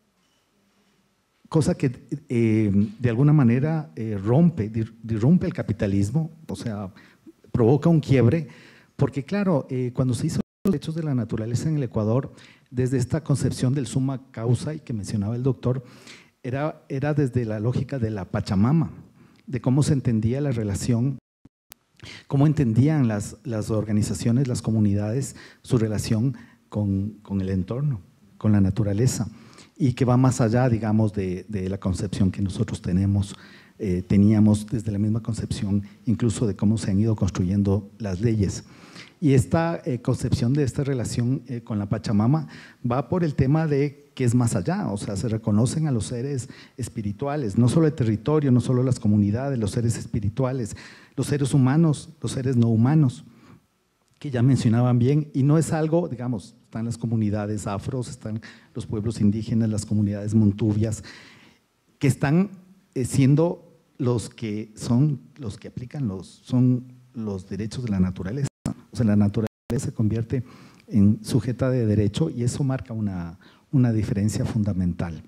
cosa que de alguna manera disrumpe el capitalismo, o sea, provoca un quiebre, porque claro, cuando se hizo los derechos de la naturaleza en el Ecuador, desde esta concepción del summa causa y que mencionaba el doctor, era desde la lógica de la Pachamama, de cómo se entendía la relación, cómo entendían las organizaciones, las comunidades, su relación con el entorno, con la naturaleza, y que va más allá, digamos, de la concepción que nosotros teníamos desde la misma concepción, incluso de cómo se han ido construyendo las leyes. Y esta concepción de esta relación con la Pachamama va por el tema de que es más allá, o sea, se reconocen a los seres espirituales, no solo el territorio, no solo las comunidades, los seres espirituales, los seres humanos, los seres no humanos, que ya mencionaban bien, y no es algo, digamos, están las comunidades afros, están los pueblos indígenas, las comunidades montubias, que están siendo los que aplican son los derechos de la naturaleza. O sea, la naturaleza se convierte en sujeta de derecho y eso marca una diferencia fundamental.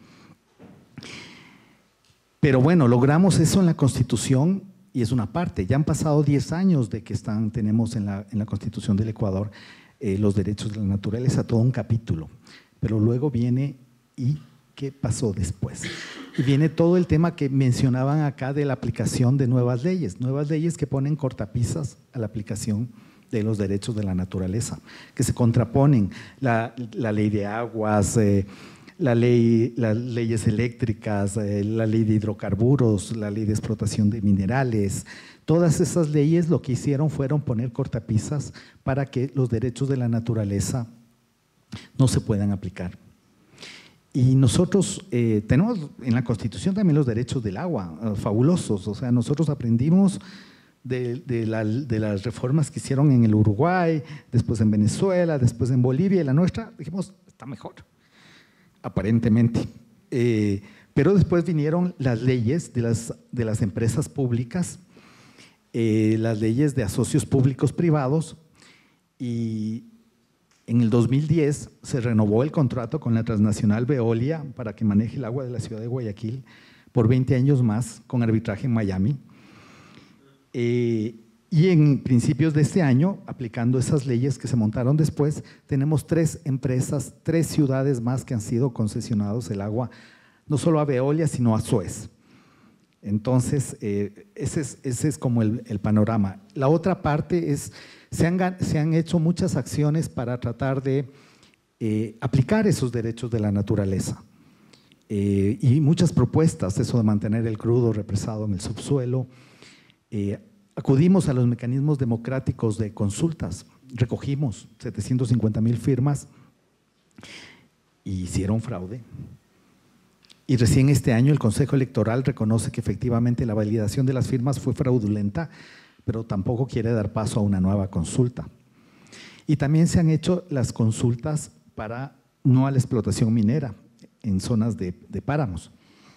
Pero bueno, logramos eso en la Constitución y es una parte. Ya han pasado 10 años de que tenemos en la Constitución del Ecuador los derechos de la naturaleza, todo un capítulo. Pero luego viene, ¿y qué pasó después? Y viene todo el tema que mencionaban acá de la aplicación de nuevas leyes que ponen cortapisas a la aplicación de los derechos de la naturaleza, que se contraponen la ley de aguas, las leyes eléctricas, la ley de hidrocarburos, la ley de explotación de minerales. Todas esas leyes lo que hicieron fueron poner cortapisas para que los derechos de la naturaleza no se puedan aplicar. Y nosotros tenemos en la Constitución también los derechos del agua, fabulosos. O sea, nosotros aprendimos de las reformas que hicieron en el Uruguay, después en Venezuela, después en Bolivia, y la nuestra, dijimos, está mejor, aparentemente. Pero después vinieron las leyes de las empresas públicas, las leyes de asocios públicos privados, y en el 2010 se renovó el contrato con la transnacional Veolia para que maneje el agua de la ciudad de Guayaquil por 20 años más, con arbitraje en Miami. Y en principios de este año, aplicando esas leyes que se montaron después, tenemos 3 empresas, 3 ciudades más que han sido concesionados el agua, no solo a Veolia, sino a Suez. Entonces, ese es como el panorama. La otra parte es, se han hecho muchas acciones para tratar de aplicar esos derechos de la naturaleza. Y muchas propuestas, eso de mantener el crudo represado en el subsuelo. Acudimos a los mecanismos democráticos de consultas, recogimos 750,000 firmas y hicieron fraude. Y recién este año el Consejo Electoral reconoce que efectivamente la validación de las firmas fue fraudulenta, pero tampoco quiere dar paso a una nueva consulta. Y también se han hecho las consultas para no a la explotación minera en zonas de páramos,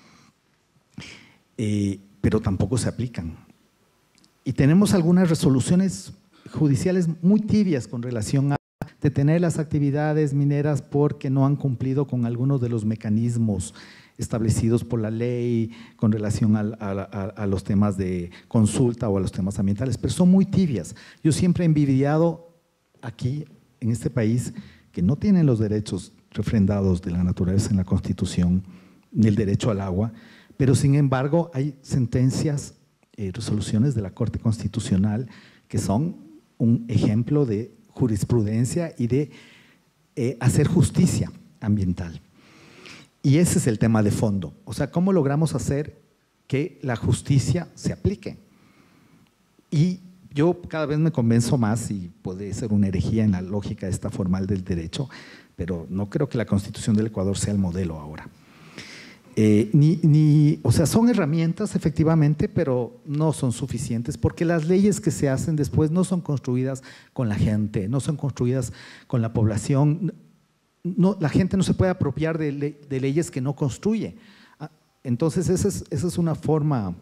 pero tampoco se aplican. Y tenemos algunas resoluciones judiciales muy tibias con relación a detener las actividades mineras porque no han cumplido con algunos de los mecanismos establecidos por la ley con relación a los temas de consulta o a los temas ambientales, pero son muy tibias. Yo siempre he envidiado aquí, en este país, que no tienen los derechos refrendados de la naturaleza en la Constitución, ni el derecho al agua, pero sin embargo hay sentencias, resoluciones de la Corte Constitucional que son un ejemplo de jurisprudencia y de hacer justicia ambiental. Y ese es el tema de fondo, o sea, ¿cómo logramos hacer que la justicia se aplique? Y yo cada vez me convenzo más, y puede ser una herejía en la lógica esta formal del derecho, pero no creo que la Constitución del Ecuador sea el modelo ahora. o sea, son herramientas efectivamente, pero no son suficientes porque las leyes que se hacen después no son construidas con la gente, no son construidas con la población. No, la gente no se puede apropiar de leyes que no construye. Entonces, esa es una forma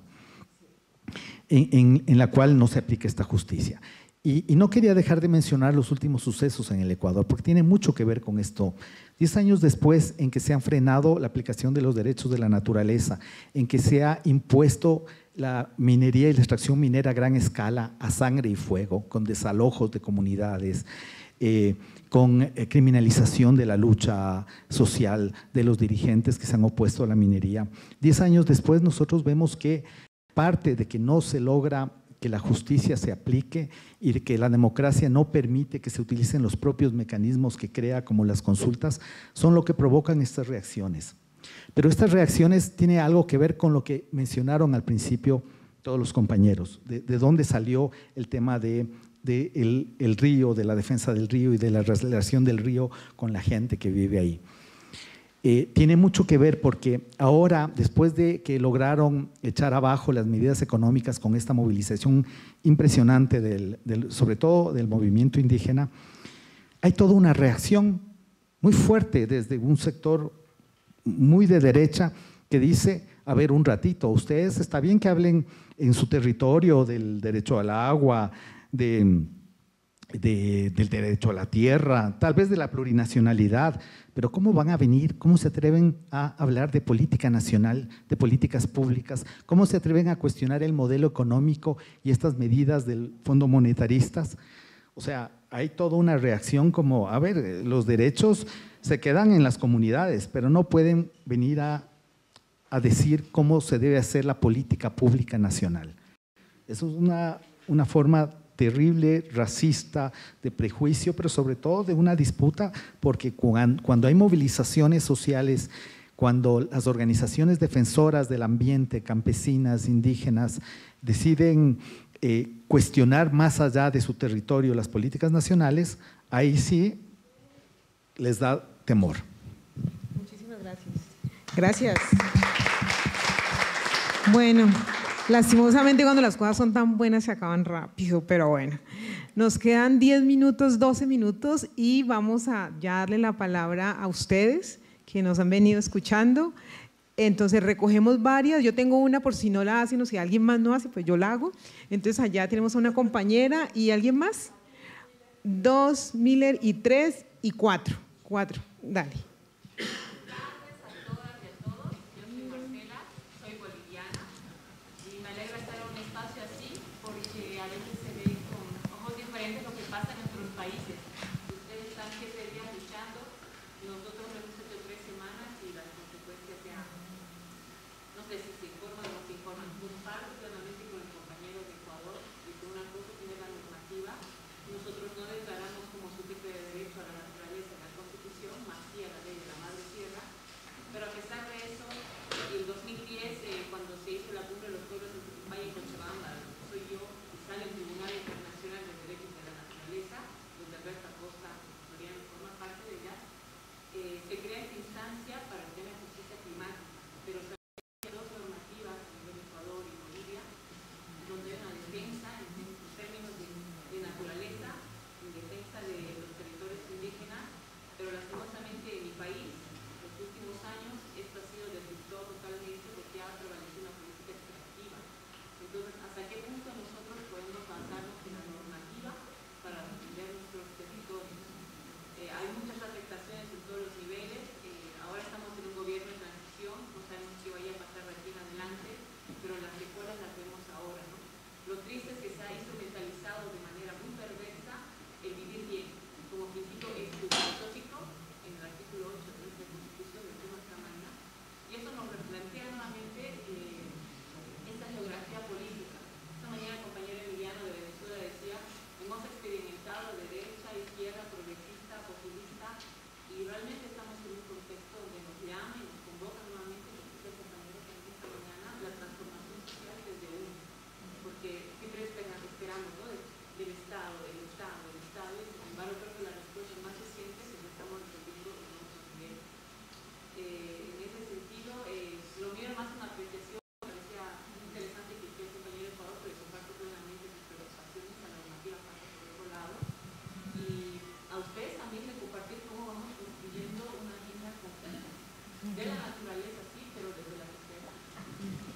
en la cual no se aplica esta justicia. Y no quería dejar de mencionar los últimos sucesos en el Ecuador, porque tiene mucho que ver con esto. 10 años después en que se han frenado la aplicación de los derechos de la naturaleza, en que se ha impuesto la minería y la extracción minera a gran escala, a sangre y fuego, con desalojos de comunidades, con criminalización de la lucha social de los dirigentes que se han opuesto a la minería. 10 años después nosotros vemos que parte de que no se logra que la justicia se aplique y de que la democracia no permite que se utilicen los propios mecanismos que crea, como las consultas, son lo que provocan estas reacciones. Pero estas reacciones tienen algo que ver con lo que mencionaron al principio todos los compañeros, de dónde salió el tema del río, de la defensa del río y de la relación del río con la gente que vive ahí. Tiene mucho que ver porque ahora, después de que lograron echar abajo las medidas económicas con esta movilización impresionante, sobre todo del movimiento indígena, hay toda una reacción muy fuerte desde un sector muy de derecha que dice, a ver, un ratito, ustedes está bien que hablen en su territorio del derecho al agua, del derecho a la tierra, tal vez de la plurinacionalidad, pero ¿cómo van a venir? ¿Cómo se atreven a hablar de política nacional, de políticas públicas? ¿Cómo se atreven a cuestionar el modelo económico y estas medidas del Fondo Monetaristas? O sea, hay toda una reacción como, a ver, los derechos se quedan en las comunidades, pero no pueden venir a decir cómo se debe hacer la política pública nacional. Eso es una forma terrible, racista, de prejuicio, pero sobre todo de una disputa, porque cuando hay movilizaciones sociales, cuando las organizaciones defensoras del ambiente, campesinas, indígenas, deciden cuestionar más allá de su territorio las políticas nacionales, ahí sí les da temor.
Muchísimas gracias. Gracias. Bueno, lastimosamente cuando las cosas son tan buenas se acaban rápido, pero bueno. Nos quedan 10 minutos, 12 minutos y vamos a ya darle la palabra a ustedes que nos han venido escuchando. Entonces recogemos varias, yo tengo una por si no la hacen o si alguien más no hace, pues yo la hago. Entonces allá tenemos a una compañera y alguien más. 2, Miller y 3 y 4. 4, dale.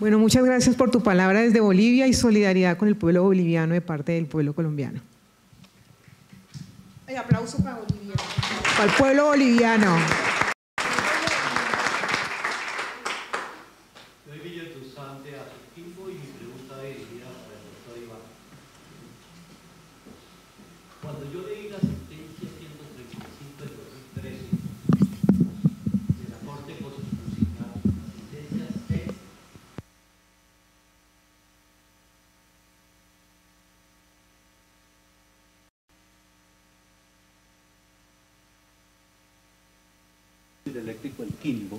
Bueno, muchas gracias por tu palabra desde Bolivia y solidaridad con el pueblo boliviano de parte del pueblo colombiano. Ay, aplauso para Bolivia, para el pueblo boliviano.
Soy Guillermo Duzán de Azoquimbo y mi pregunta es dirigida para el doctor Iván. Cuando yo leí la sentencia 135 del 2013 de la Corte Constitucional, la sentencia C, el eléctrico El Quimbo.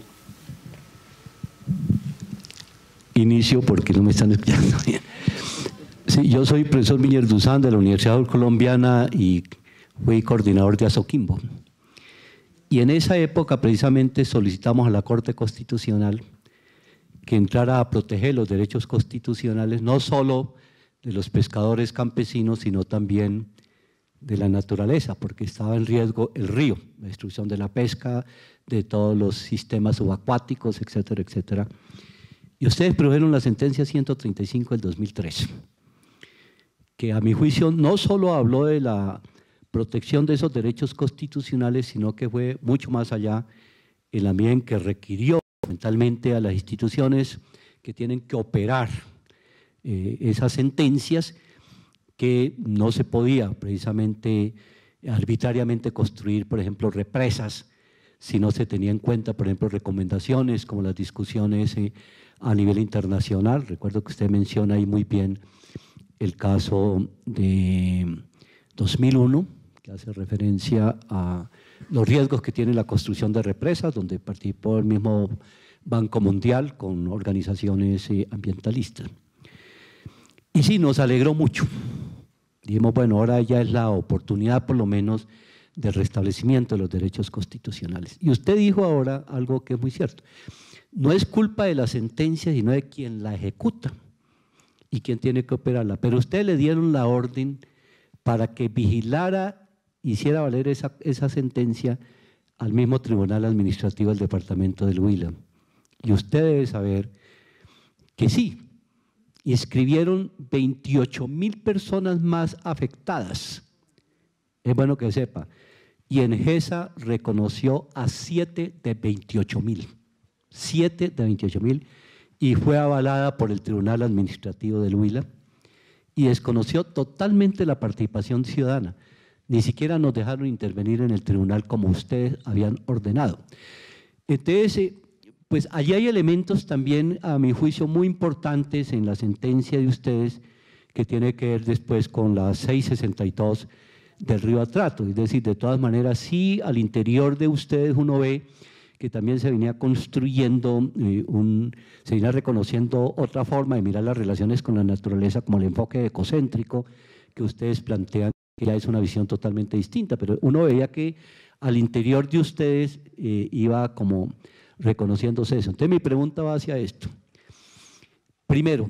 Inicio porque no me están escuchando bien. Sí, yo soy profesor Guillermo Duzán de la Universidad Colombiana y fui coordinador de Azoquimbo. Y en esa época precisamente solicitamos a la Corte Constitucional que entrara a proteger los derechos constitucionales, no solo de los pescadores campesinos, sino también de la naturaleza, porque estaba en riesgo el río, la destrucción de la pesca, de todos los sistemas subacuáticos, etcétera, etcétera. Y ustedes produjeron la sentencia 135 del 2003, que a mi juicio no solo habló de la protección de esos derechos constitucionales, sino que fue mucho más allá en la medida en que requirió fundamentalmente a las instituciones que tienen que operar esas sentencias, que no se podía precisamente arbitrariamente construir, por ejemplo, represas, si no se tenía en cuenta, por ejemplo, recomendaciones como las discusiones a nivel internacional. Recuerdo que usted menciona ahí muy bien el caso de 2001, que hace referencia a los riesgos que tiene la construcción de represas, donde participó el mismo Banco Mundial con organizaciones ambientalistas. Y sí, nos alegró mucho. Dijimos, bueno, ahora ya es la oportunidad por lo menos de restablecimiento de los derechos constitucionales. Y usted dijo ahora algo que es muy cierto. No es culpa de la sentencia, sino de quien la ejecuta y quien tiene que operarla. Pero ustedes le dieron la orden para que vigilara, hiciera valer esa sentencia al mismo Tribunal Administrativo del Departamento del Huila. Y usted debe saber que sí, y escribieron 28.000 personas más afectadas. Es bueno que sepa. Y Engesa reconoció a 7 de 28.000. 7 de 28.000, y fue avalada por el Tribunal Administrativo del Huila, y desconoció totalmente la participación ciudadana. Ni siquiera nos dejaron intervenir en el tribunal como ustedes habían ordenado. Entonces, pues allí hay elementos también, a mi juicio, muy importantes en la sentencia de ustedes, que tiene que ver después con la 662 del Río Atrato. Es decir, de todas maneras, sí, al interior de ustedes uno ve que también se venía construyendo, se venía reconociendo otra forma de mirar las relaciones con la naturaleza, como el enfoque ecocéntrico que ustedes plantean, que ya es una visión totalmente distinta, pero uno veía que al interior de ustedes iba como reconociéndose eso. Entonces mi pregunta va hacia esto. Primero,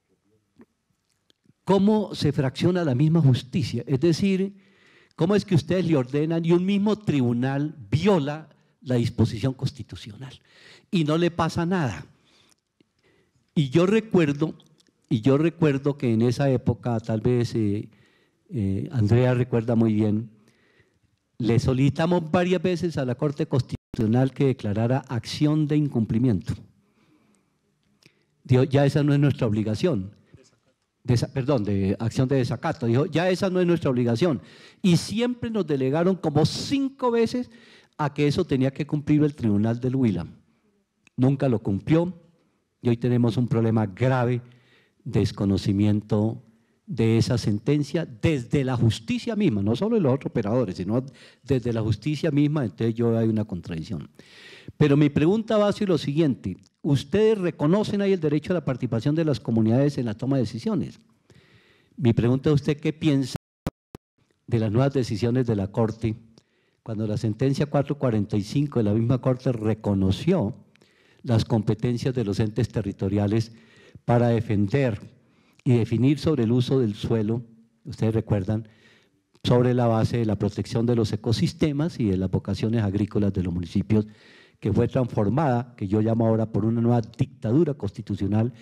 ¿cómo se fracciona la misma justicia? Es decir, ¿cómo es que ustedes le ordenan y un mismo tribunal viola la disposición constitucional y no le pasa nada? Y yo recuerdo que en esa época, tal vez Andrea recuerda muy bien, le solicitamos varias veces a la Corte Constitucional que declarara acción de incumplimiento. Dijo, ya esa no es nuestra obligación. De acción de desacato. Dijo, ya esa no es nuestra obligación. Y siempre nos delegaron como 5 veces a que eso tenía que cumplir el Tribunal del Huila. Nunca lo cumplió y hoy tenemos un problema grave de desconocimiento de esa sentencia desde la justicia misma, no solo de los otros operadores, sino desde la justicia misma. Entonces yo hay una contradicción. Pero mi pregunta va hacia lo siguiente: ¿ustedes reconocen ahí el derecho a la participación de las comunidades en la toma de decisiones? Mi pregunta a usted, ¿qué piensa de las nuevas decisiones de la Corte cuando la sentencia 445 de la misma Corte reconoció las competencias de los entes territoriales para defender y definir sobre el uso del suelo, ustedes recuerdan, sobre la base de la protección de los ecosistemas y de las vocaciones agrícolas de los municipios, que fue transformada, que yo llamo ahora por una nueva dictadura constitucional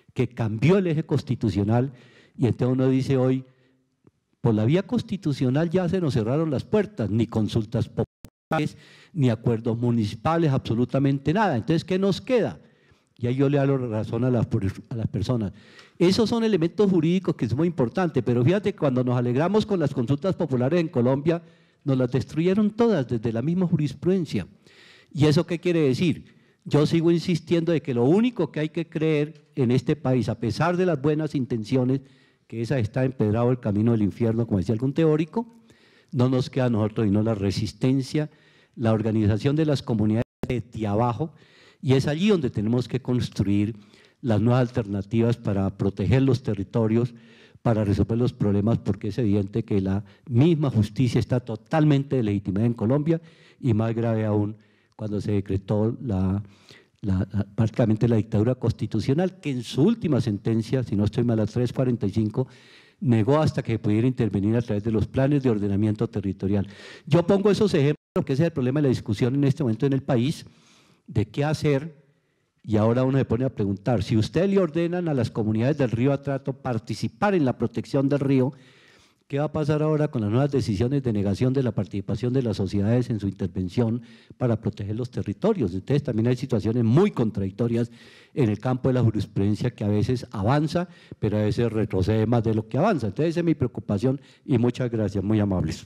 que cambió el eje constitucional, y entonces uno dice hoy, por la vía constitucional ya se nos cerraron las puertas, ni consultas populares, ni acuerdos municipales, absolutamente nada. Entonces, ¿qué nos queda? Y ahí yo le doy razón a las personas. Esos son elementos jurídicos que es muy importante, pero fíjate, cuando nos alegramos con las consultas populares en Colombia, nos las destruyeron todas desde la misma jurisprudencia. ¿Y eso qué quiere decir? Yo sigo insistiendo de que lo único que hay que creer en este país, a pesar de las buenas intenciones, que esa está empedrado el camino del infierno, como decía algún teórico, no nos queda a nosotros sino la resistencia, la organización de las comunidades de abajo, y es allí donde tenemos que construir las nuevas alternativas para proteger los territorios, para resolver los problemas, porque es evidente que la misma justicia está totalmente delegitimada en Colombia, y más grave aún cuando se decretó prácticamente la dictadura constitucional, que en su última sentencia, si no estoy mal, la 345, negó hasta que pudiera intervenir a través de los planes de ordenamiento territorial. Yo pongo esos ejemplos, que ese es el problema de la discusión en este momento en el país, de qué hacer, y ahora uno se pone a preguntar, si usted le ordenan a las comunidades del río Atrato participar en la protección del río, ¿qué va a pasar ahora con las nuevas decisiones de negación de la participación de las sociedades en su intervención para proteger los territorios? Entonces también hay situaciones muy contradictorias en el campo de la jurisprudencia, que a veces avanza, pero a veces retrocede más de lo que avanza. Entonces esa es mi preocupación, y muchas gracias, muy amables.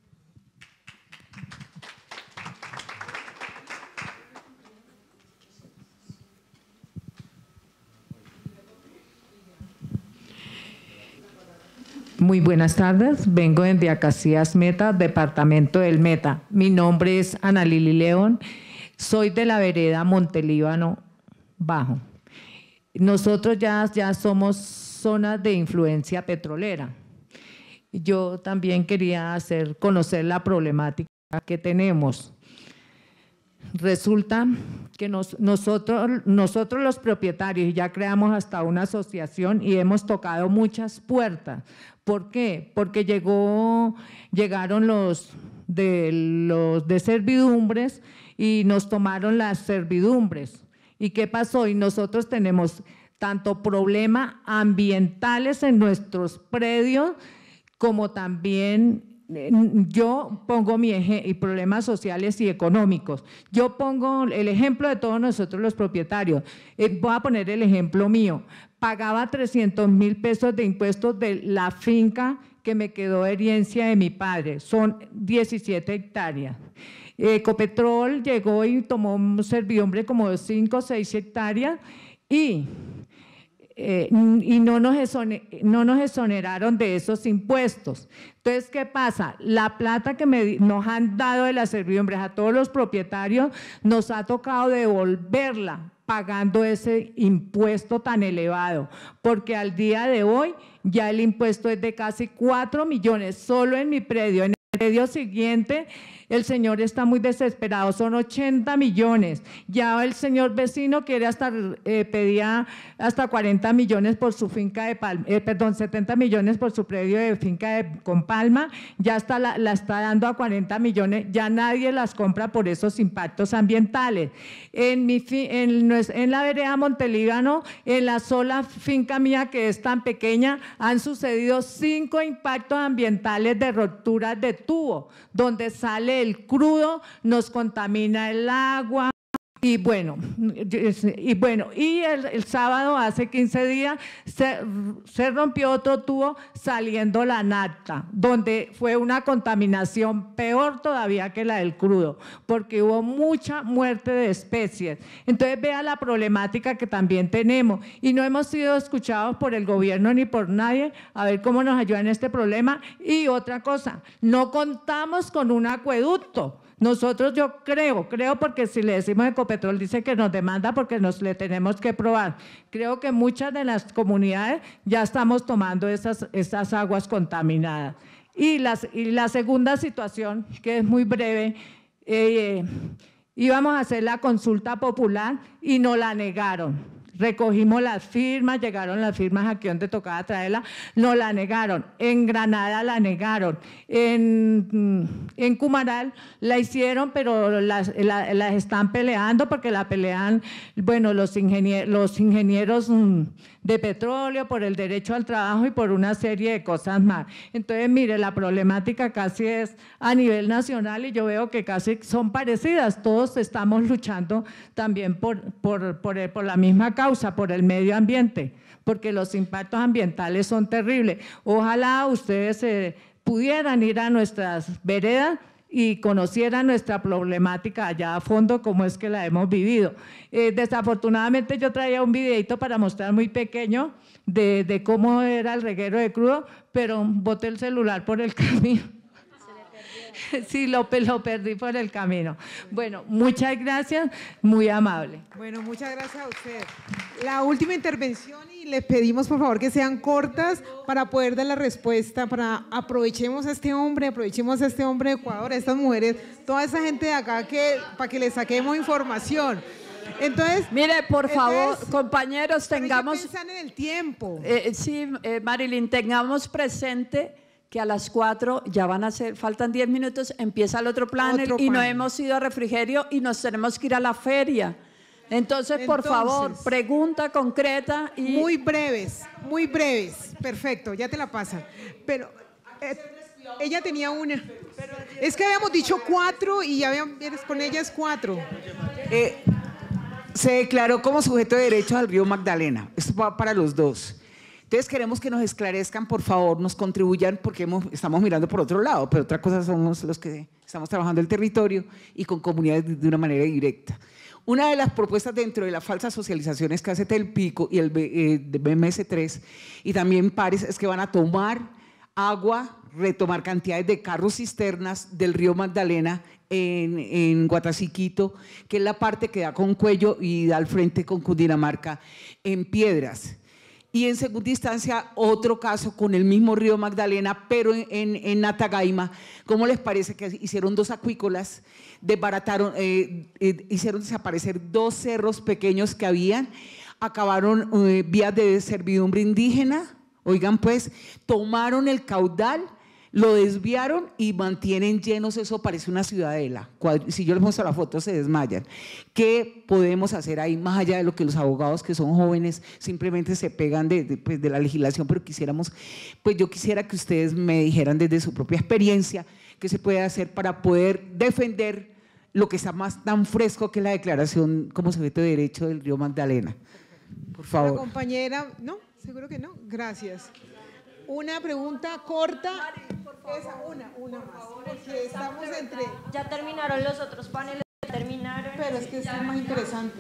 Muy buenas tardes, vengo de Acacías Meta, departamento del Meta. Mi nombre es Ana Lili León, soy de la vereda Montelíbano Bajo. Nosotros ya somos zonas de influencia petrolera. Yo también quería conocer la problemática que tenemos. Resulta que nosotros los propietarios ya creamos hasta una asociación y hemos tocado muchas puertas. ¿Por qué? Porque llegaron los de servidumbres y nos tomaron las servidumbres. ¿Y qué pasó? Y nosotros tenemos tanto problemas ambientales en nuestros predios como también… Yo pongo y problemas sociales y económicos. Yo pongo el ejemplo de todos nosotros los propietarios. Voy a poner el ejemplo mío. Pagaba 300.000 pesos de impuestos de la finca que me quedó de herencia de mi padre. Son 17 hectáreas. Ecopetrol llegó y tomó un servidumbre como de 5 o 6 hectáreas y no nos exoneraron de esos impuestos. Entonces, ¿qué pasa? La plata que nos han dado de las servidumbres a todos los propietarios, nos ha tocado devolverla pagando ese impuesto tan elevado, porque al día de hoy ya el impuesto es de casi 4 millones, solo en mi predio. En el predio siguiente, el señor está muy desesperado, son 80 millones. Ya el señor vecino quiere pedía hasta 40 millones por su finca de Palma, 70 millones por su predio de finca con Palma, ya la está dando a 40 millones, ya nadie las compra por esos impactos ambientales. En la vereda Montelíbano, en la sola finca mía que es tan pequeña, han sucedido 5 impactos ambientales de rupturas de tubo, donde sale el crudo, nos contamina el agua. Y bueno, el sábado, hace 15 días, se rompió otro tubo saliendo la nafta, donde fue una contaminación peor todavía que la del crudo, porque hubo mucha muerte de especies. Entonces vea la problemática que también tenemos, y no hemos sido escuchados por el gobierno ni por nadie a ver cómo nos ayudan en este problema. Y otra cosa, no contamos con un acueducto. Nosotros, yo creo, porque si le decimos Ecopetrol dice que nos demanda porque le tenemos que probar. Creo que muchas de las comunidades ya estamos tomando esas aguas contaminadas. Y la segunda situación, que es muy breve, íbamos a hacer la consulta popular y nos la negaron. recogimos las firmas, llegaron las firmas aquí donde tocaba traerla, nos la negaron, en Granada la negaron, en Cumaral la hicieron, pero las están peleando porque la pelean, bueno, los ingenieros de petróleo, por el derecho al trabajo y por una serie de cosas más. Entonces, mire, la problemática casi es a nivel nacional y yo veo que casi son parecidas, todos estamos luchando también por la misma causa, por el medio ambiente, porque los impactos ambientales son terribles. Ojalá ustedes pudieran ir a nuestras veredas y conocieran nuestra problemática allá a fondo, cómo es que la hemos vivido. Desafortunadamente yo traía un videito para mostrar muy pequeño de cómo era el reguero de crudo, pero boté el celular por el camino. Sí, lo perdí por el camino. Bueno, muchas gracias, muy amable.
Bueno, muchas gracias a usted. La última intervención y les pedimos por favor que sean cortas para poder dar la respuesta, aprovechemos a este hombre de Ecuador, a estas mujeres, toda esa gente de acá para que le saquemos información. Entonces,
mire, por favor, compañeros, tengamos…
Piensan en el tiempo.
Sí, Marilyn, tengamos presente que a las 4 ya faltan 10 minutos, empieza el otro panel y no hemos ido a refrigerio y nos tenemos que ir a la feria. Entonces, por favor, pregunta concreta y…
Muy breves, perfecto, ya te la pasan. Pero ella tenía una. Es que habíamos dicho 4 y ya vienes con ellas 4.
Se declaró como sujeto de derecho al río Magdalena. Esto va para los dos. Entonces queremos que nos esclarezcan, por favor, nos contribuyan, porque estamos mirando por otro lado, pero otra cosa somos los que estamos trabajando el territorio y con comunidades de una manera directa. Una de las propuestas dentro de las falsas socializaciones que hace Telpico y el BMS3 y también Pares es que van a tomar agua, retomar cantidades de carros cisternas del río Magdalena en Guataziquito, que es la parte que da con Cuello y da al frente con Cundinamarca, en Piedras. Y en segunda instancia, otro caso con el mismo río Magdalena, pero en Natagaima. ¿Cómo les parece que hicieron 2 acuícolas, desbarataron, hicieron desaparecer 2 cerros pequeños que habían, acabaron vías de servidumbre indígena? Oigan, pues, tomaron el caudal, lo desviaron y mantienen llenos, eso parece una ciudadela. Si yo les muestro la foto se desmayan. ¿Qué podemos hacer ahí más allá de lo que los abogados que son jóvenes simplemente se pegan de la legislación? Pero yo quisiera que ustedes me dijeran desde su propia experiencia qué se puede hacer para poder defender lo que está más tan fresco que la declaración como sujeto de derecho del río Magdalena. Por favor.
La compañera, no, seguro que no, gracias. Una pregunta corta. Una más, porque estamos entre…
Ya terminaron los otros paneles,
Pero es que es más interesante.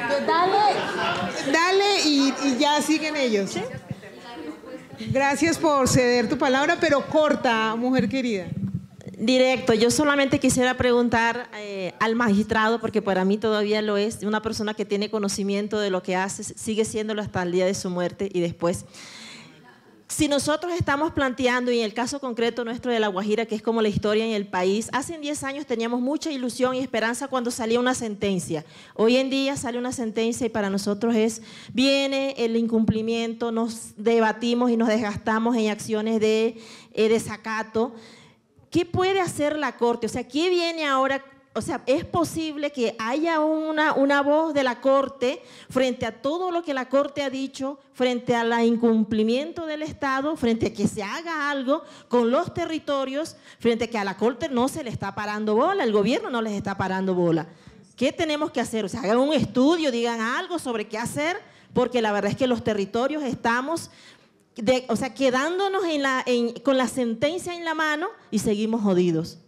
Dale y ya siguen ellos. ¿Sí? Gracias por ceder tu palabra, pero corta, mujer querida.
Directo, yo solamente quisiera preguntar al magistrado, porque para mí todavía lo es, una persona que tiene conocimiento de lo que hace, sigue siéndolo hasta el día de su muerte y después. Si nosotros estamos planteando, y en el caso concreto nuestro de La Guajira, que es como la historia en el país, hace 10 años teníamos mucha ilusión y esperanza cuando salía una sentencia. Hoy en día sale una sentencia y para nosotros viene el incumplimiento, nos debatimos y nos desgastamos en acciones de desacato. ¿Qué puede hacer la Corte? O sea, ¿qué viene ahora? O sea, ¿es posible que haya una voz de la Corte frente a todo lo que la Corte ha dicho, frente al incumplimiento del Estado, frente a que se haga algo con los territorios, frente a que a la Corte no se le está parando bola, el gobierno no les está parando bola? ¿Qué tenemos que hacer? O sea, hagan un estudio, digan algo sobre qué hacer, porque la verdad es que los territorios estamos… quedándonos con la sentencia en la mano y seguimos jodidos.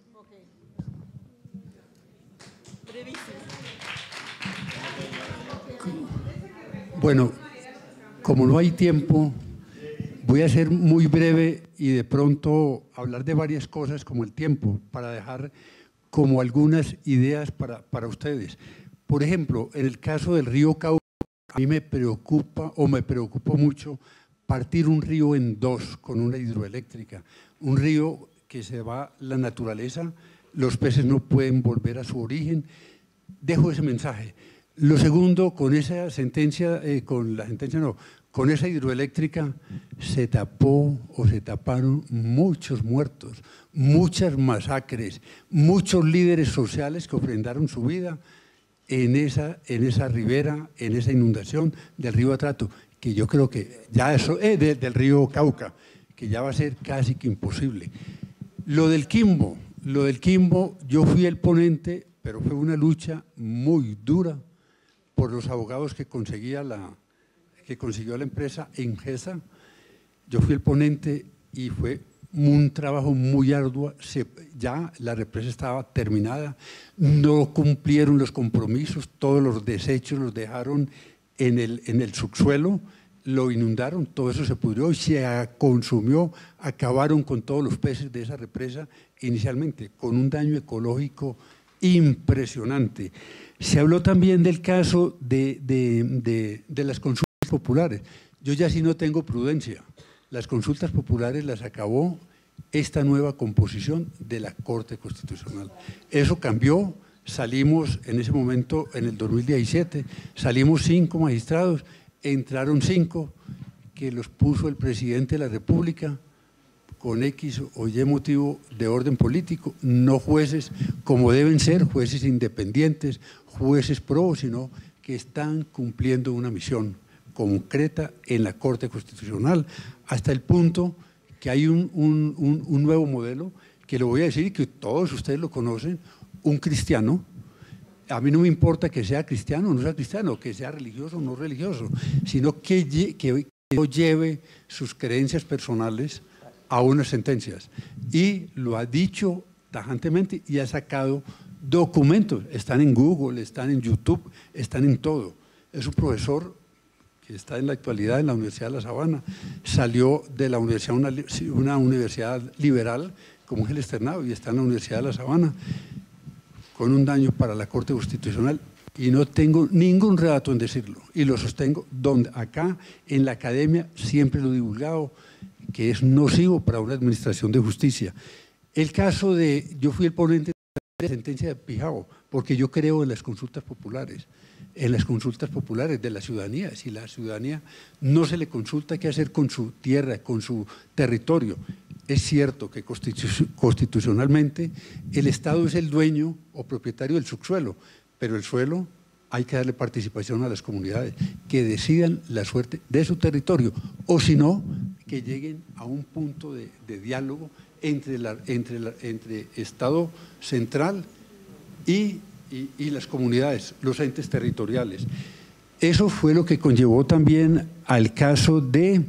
Bueno, como no hay tiempo, voy a ser muy breve y de pronto hablar de varias cosas como el tiempo, para dejar como algunas ideas para ustedes. Por ejemplo, en el caso del río Cauca, a mí me preocupa mucho partir un río en 2 con una hidroeléctrica. Un río que se va la naturaleza, los peces no pueden volver a su origen. Dejo ese mensaje. Lo segundo, con esa sentencia, con esa hidroeléctrica se tapó o se taparon muchos muertos, muchas masacres, muchos líderes sociales que ofrendaron su vida en esa ribera, en esa inundación del río Atrato, que yo creo que ya eso es del río Cauca, que ya va a ser casi que imposible. Lo del Quimbo, yo fui el ponente, pero fue una lucha muy dura por los abogados que consiguió la empresa Engesa. Yo fui el ponente y fue un trabajo muy arduo. Ya la represa estaba terminada, no cumplieron los compromisos, todos los desechos los dejaron en el subsuelo, lo inundaron, todo eso se pudrió y se consumió, acabaron con todos los peces de esa represa inicialmente, con un daño ecológico impresionante. Se habló también del caso de las consultas populares. Yo ya sí no tengo prudencia. Las consultas populares las acabó esta nueva composición de la Corte Constitucional. Eso cambió, salimos en ese momento, en el 2017, salimos 5 magistrados, entraron 5 que los puso el presidente de la República con X o Y motivo de orden político, no jueces como deben ser, jueces independientes, jueces pro, sino que están cumpliendo una misión concreta en la Corte Constitucional, hasta el punto que hay un nuevo modelo, que lo voy a decir y que todos ustedes lo conocen, un cristiano. A mí no me importa que sea cristiano o no sea cristiano, que sea religioso o no religioso, sino que lleve sus creencias personales a unas sentencias. Y lo ha dicho tajantemente y ha sacado documentos, están en Google, están en YouTube, están en todo. Es un profesor que está en la actualidad en la Universidad de La Sabana, salió de la universidad, una universidad liberal como Ángel Externado, y está en la Universidad de La Sabana, con un daño para la Corte Constitucional, y no tengo ningún relato en decirlo, y lo sostengo acá en la academia, siempre lo he divulgado, que es nocivo para una administración de justicia. El caso yo fui el ponente de la sentencia de Pijao, porque yo creo en las consultas populares de la ciudadanía. Si la ciudadanía no se le consulta qué hacer con su tierra, con su territorio. Es cierto que constitucionalmente el Estado es el dueño o propietario del subsuelo, pero el suelo hay que darle participación a las comunidades, que decidan la suerte de su territorio, o si no, que lleguen a un punto de diálogo entre Estado central y las comunidades, los entes territoriales. Eso fue lo que conllevó también al caso de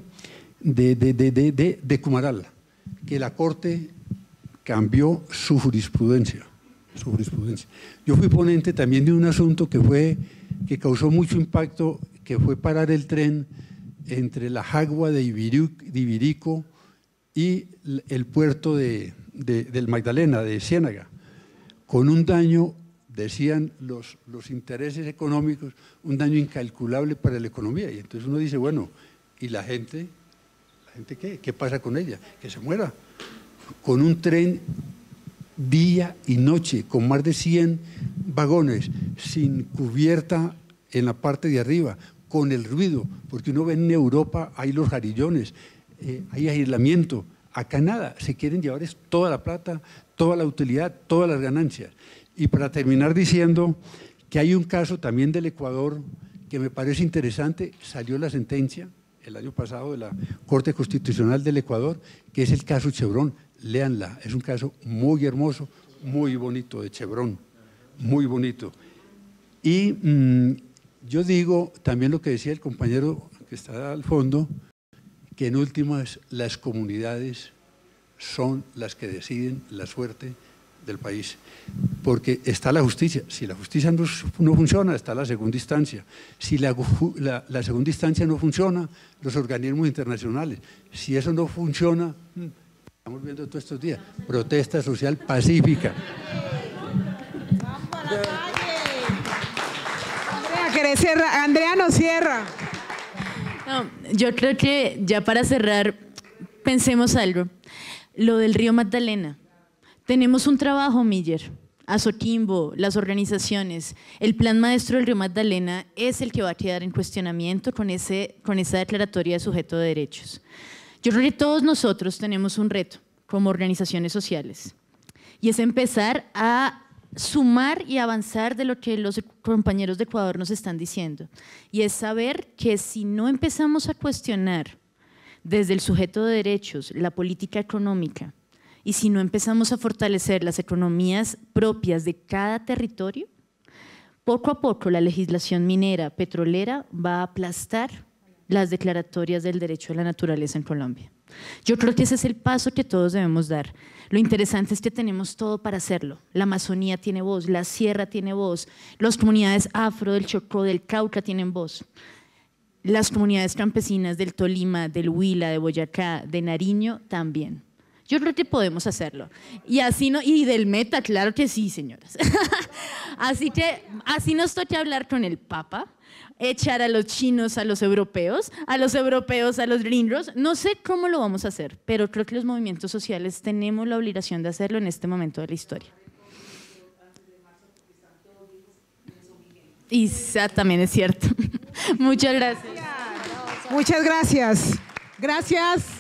Cumaral, que la Corte cambió su jurisprudencia. Yo fui ponente también de un asunto que causó mucho impacto, que fue parar el tren entre la Jagua de Ibirico y el puerto del Magdalena, de Ciénaga, con un daño, decían los intereses económicos, un daño incalculable para la economía. Y entonces uno dice, bueno, ¿y la gente qué? ¿Qué pasa con ella? Que se muera. Con un tren día y noche, con más de 100 vagones, sin cubierta en la parte de arriba, con el ruido, porque uno ve en Europa, hay los jarillones, hay aislamiento. Acá nada, se quieren llevar toda la plata, toda la utilidad, todas las ganancias. Y para terminar diciendo que hay un caso también del Ecuador que me parece interesante, salió la sentencia el año pasado de la Corte Constitucional del Ecuador, que es el caso Chevron. Léanla, es un caso muy hermoso, muy bonito de Chevron, muy bonito. Y yo digo también lo que decía el compañero que está al fondo, que en últimas las comunidades son las que deciden la suerte del país, porque está la justicia. Si la justicia no funciona, está la segunda instancia. Si la segunda instancia no funciona, los organismos internacionales. Si eso no funciona, estamos viendo todos estos días, protesta social pacífica.
Andrea nos cierra.
No, yo creo que ya para cerrar, pensemos algo. Lo del río Magdalena. Tenemos un trabajo, Miller. Azoquimbo, las organizaciones, el plan maestro del Río Magdalena es el que va a quedar en cuestionamiento con esa declaratoria de sujeto de derechos. Yo creo que todos nosotros tenemos un reto como organizaciones sociales y es empezar a sumar y avanzar de lo que los compañeros de Ecuador nos están diciendo, y es saber que si no empezamos a cuestionar desde el sujeto de derechos la política económica y si no empezamos a fortalecer las economías propias de cada territorio, poco a poco la legislación minera, petrolera va a aplastar las declaratorias del derecho a la naturaleza en Colombia. Yo creo que ese es el paso que todos debemos dar. Lo interesante es que tenemos todo para hacerlo. La Amazonía tiene voz, la Sierra tiene voz, las comunidades afro del Chocó, del Cauca tienen voz, las comunidades campesinas del Tolima, del Huila, de Boyacá, de Nariño también. Yo creo que podemos hacerlo. Y del Meta, claro que sí, señoras. Así que así nos toca hablar con el Papa, echar a los chinos a los europeos a los gringos. No sé cómo lo vamos a hacer, pero creo que los movimientos sociales tenemos la obligación de hacerlo en este momento de la historia. Y también es cierto. Muchas gracias.
Muchas gracias. Gracias.